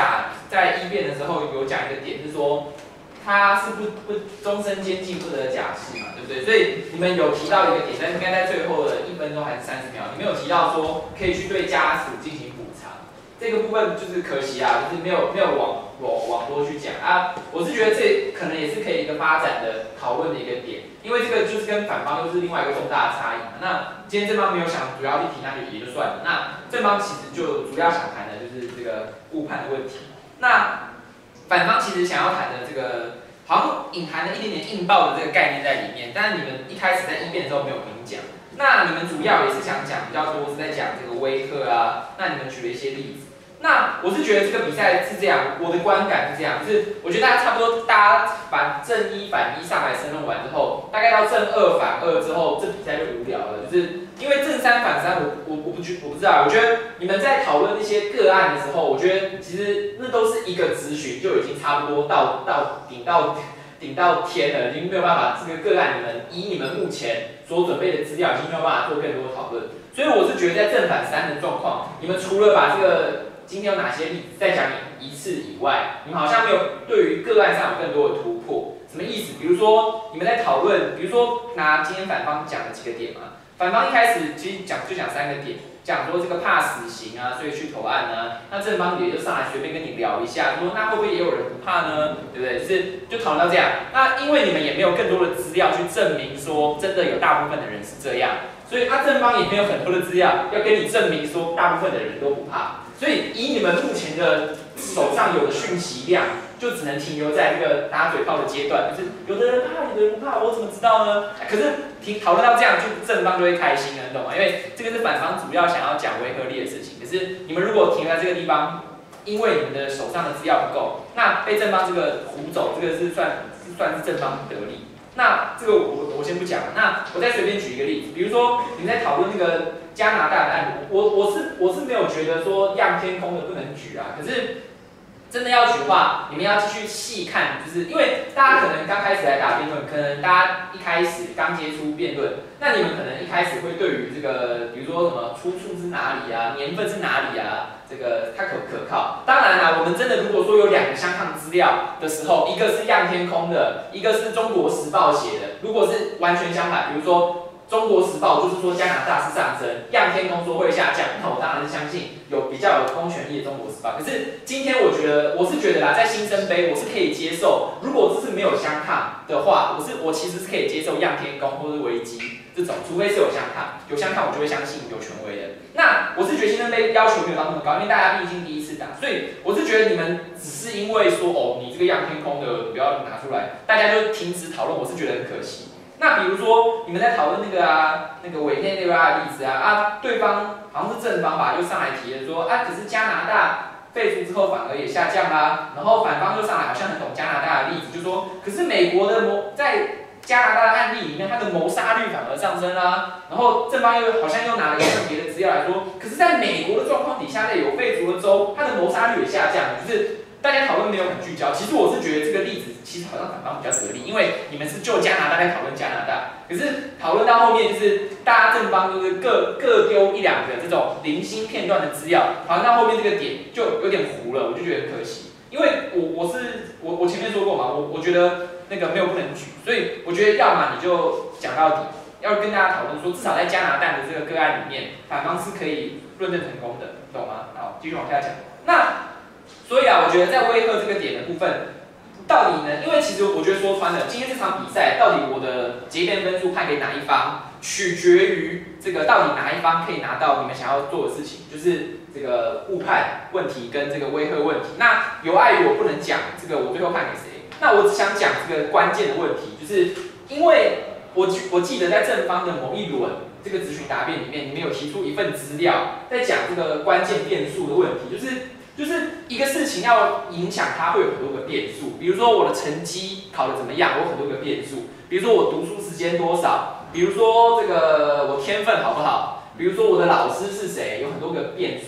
1辩的时候有讲一个点是说，他是不终身监禁不得假释嘛，对不对？所以你们有提到一个点，但应该在最后的1分钟还是30秒，你们有提到说可以去对家属进行补偿，这个部分就是可惜啊，就是没有往多去讲啊。我是觉得这可能也是可以一个发展的讨论的一个点，因为这个就是跟反方又是另外一个重大的差异嘛。那今天正方没有想主要去提，那也就算了。那正方其实就主要想谈的就是这个误判的问题。那反方其实想要谈的这个，好像隐含了一点点硬爆的这个概念在里面，但是你们一开始在1辩的时候没有明讲。那你们主要也是想讲比较多是在讲这个威吓啊，那你们举了一些例子。那我是觉得这个比赛是这样，我的观感是这样，就是我觉得大家差不多，大家把正1反1上来申论完之后，大概到正2反2之后，这比赛就无聊了，就是因为正3反3，我不知道，我觉得你们在讨论那些个案的时候，我觉得其实那都是一个质询就已经差不多到顶到天了，已经没有办法这个个案以你们目前所准备的资料，已经没有办法做更多讨论。所以我是觉得在正反3的状况，你们除了把这个今天有哪些例子再讲一次以外，你们好像没有对于个案上有更多的突破。什么意思？比如说你们在讨论，比如说拿今天反方讲的几个点嘛，反方一开始其实讲3个点，讲说这个怕死刑啊，所以去投案啊。那正方也就上来随便跟你聊一下，说那会不会也有人不怕呢？对不对？就讨论到这样。那因为你们也没有更多的资料去证明说真的有大部分的人是这样，所以正方也没有很多的资料要跟你证明说大部分的人都不怕。所以以你们目前的手上有的讯息量，就只能停留在这个打嘴炮的阶段，就是有的人怕，有的人不怕，我怎么知道呢？可是讨论到这样，就正方就会开心了，你懂吗？因为这个是反方主要想要讲威吓力的事情。可是你们如果停在这个地方，因为你们的手上的资料不够，那被正方这个唬走，这个是算是正方得利。那这个我先不讲了，那我再随便举一个例子，比如说你们在讨论那个加拿大的案例，我是没有觉得说样天空的不能举啊，可是真的要举的话，你们要继续细看，就是因为大家可能刚开始来打辩论，可能大家一开始刚接触辩论，那你们可能一开始会对于这个，比如说什么出处是哪里啊，年份是哪里啊，这个它可不可靠？当然啦，我们真的如果说有2个相抗资料的时候，一个是样天空的，一个是中国时报写的，如果是完全相反，比如说中国时报就是说加拿大是上升，样天空说会下降，那我当然是相信有比较有公权力的中国时报。可是今天我是觉得啦，在新生杯我是可以接受，如果这是没有相抗的话，我其实是可以接受样天空或是危机这种，除非是有相抗，有相抗我就会相信有权威的。那我是觉得新生杯要求没有到那么高，因为大家毕竟第一次打，所以我是觉得你们只是因为说你这个样天空的不要拿出来，大家就停止讨论，我是觉得很可惜。那比如说你们在讨论那个委内瑞拉的例子啊，对方好像是正方吧，就上来提了说可是加拿大废除之后反而也下降啦，然后反方就上来好像很懂加拿大的例子，就说可是美国的在加拿大的案例里面，它的谋杀率反而上升啦，然后正方好像又拿了一个特别的资料来说，可是在美国的状况底下呢，有废除的州，它的谋杀率也下降，就是大家讨论没有很聚焦。其实我是觉得这个例子其实好像反方比较得利，因为你们是就加拿大在讨论加拿大，可是讨论到后面就是大家正方就是各丢1、2个这种零星片段的资料，讨论到后面这个点就有点糊了，我就觉得很可惜。因为我前面说过嘛，我觉得那个没有不能举，所以我觉得要么你就讲到底，要跟大家讨论说，至少在加拿大的这个个案里面，反方是可以论证成功的，懂吗？好，继续往下讲。那所以我觉得在威吓这个点的部分，到底呢？因为其实我觉得说穿了，今天这场比赛到底我的结辩分数判给哪一方，取决于这个到底哪一方可以拿到你们想要做的事情，就是这个误判问题跟这个威吓问题。那有碍于我不能讲这个我最后判给谁，那我只想讲这个关键的问题，就是因为我记得在正方的某一轮这个质询答辩里面，你们有提出一份资料，在讲这个关键变数的问题，就是一个事情要影响它会有很多个变数，比如说我的成绩考得怎么样，我有很多个变数，比如说我读书时间多少，比如说这个我天分好不好，比如说我的老师是谁，有很多个变数嘛。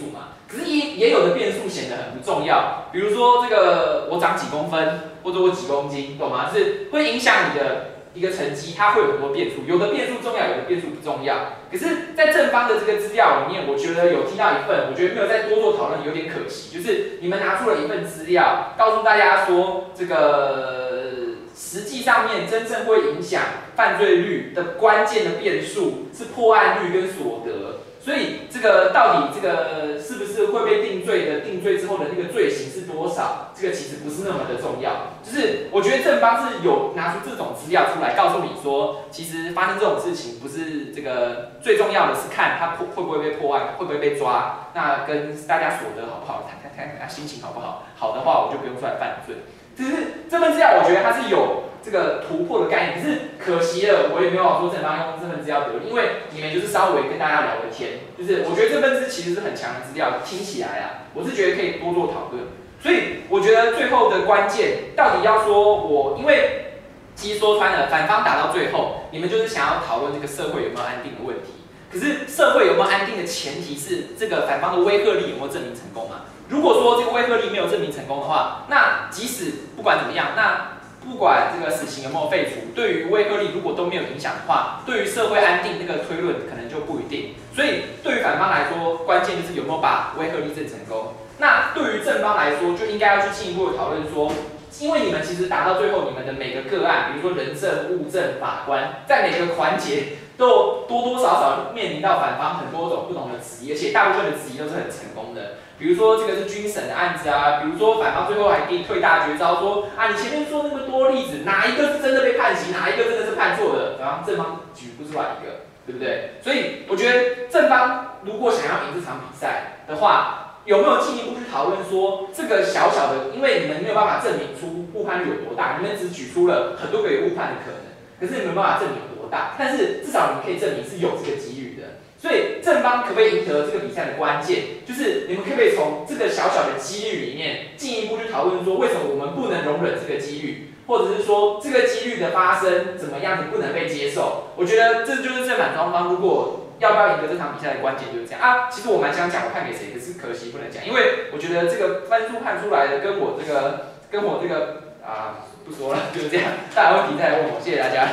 可是也有的变数显得很不重要，比如说这个我长几公分，或者我几公斤，懂吗？是会影响你的一个成绩，它会有很多变数，有的变数重要，有的变数不重要。可是，在正方的这个资料里面，我觉得有听到一份，我觉得没有再多做讨论，有点可惜。就是你们拿出了一份资料，告诉大家说，这个实际上面真正会影响犯罪率的关键的变数是破案率跟所得。所以这个到底这个是不是会被定罪的？定罪之后的那个罪刑是多少？这个其实不是那么的重要。就是我觉得正方是有拿出这种资料出来，告诉你说，其实发生这种事情不是这个最重要的是看他会不会被破案，会不会被抓，那跟大家所得好不好，他心情好不好，好的话我就不用出来犯罪。只是这份资料我觉得它是有这个突破的概念，可是可惜了，我也没有说正方用这份资料得，因为你们就是稍微跟大家聊个天，就是我觉得这份资其实是很强的资料，听起来啊，我是觉得可以多做讨论。所以我觉得最后的关键到底要说因为其实说穿了，反方打到最后，你们就是想要讨论这个社会有没有安定的问题。可是社会有没有安定的前提是这个反方的威慑力有没有证明成功嘛？如果说这个威慑力没有证明成功的话，那即使不管怎么样，那不管这个死刑有没有废除，对于威慑力如果都没有影响的话，对于社会安定这个推论可能就不一定。所以对于反方来说，关键就是有没有把威慑力证成功。那对于正方来说，就应该要去进一步的讨论说，因为你们其实打到最后，你们的每个个案，比如说人证、物证、法官，在每个环节都多多少少面临到反方很多种不同的质疑，而且大部分的质疑都是很成功的。比如说这个是军审的案子啊，比如说反方最后还给你退大绝招，说啊你前面说那么多例子，哪一个是真的被判刑，哪一个真的是判错的，然后正方举不出来一个，对不对？所以我觉得正方如果想要赢这场比赛的话，有没有进一步去讨论说这个小小的，因为你们没有办法证明出误判率有多大，你们只举出了很多个有误判的可能，可是你们没有办法证明有多大，但是至少你们可以证明是有这个几率的。所以正方可不可以赢得这个比赛的关键，就是你们可不可以从这个小小的几率里面进一步去讨论说，为什么我们不能容忍这个几率，或者是说这个几率的发生怎么样子不能被接受？我觉得这就是正反双方如果要不要赢得这场比赛的关键就是这样啊。其实我蛮想讲我判给谁，可是可惜不能讲，因为我觉得这个分数判出来的跟我这个不说了，就是这样。大家有问题再来问我，谢谢大家。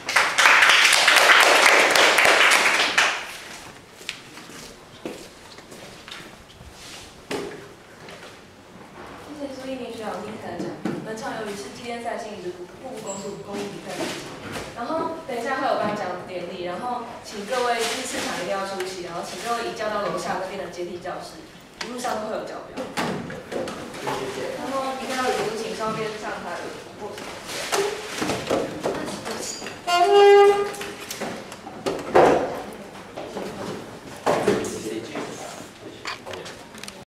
谢谢苏一鸣学长精彩的讲评。本场由于是纪念赛性质互不公诉公益比赛，然后等一下会有颁奖典礼，然后请各位第四场一定要出席，然后请各位移交到楼下那边的阶梯教室，一路上都会有教标。 谢谢。 然后一定要有请双边上台握手。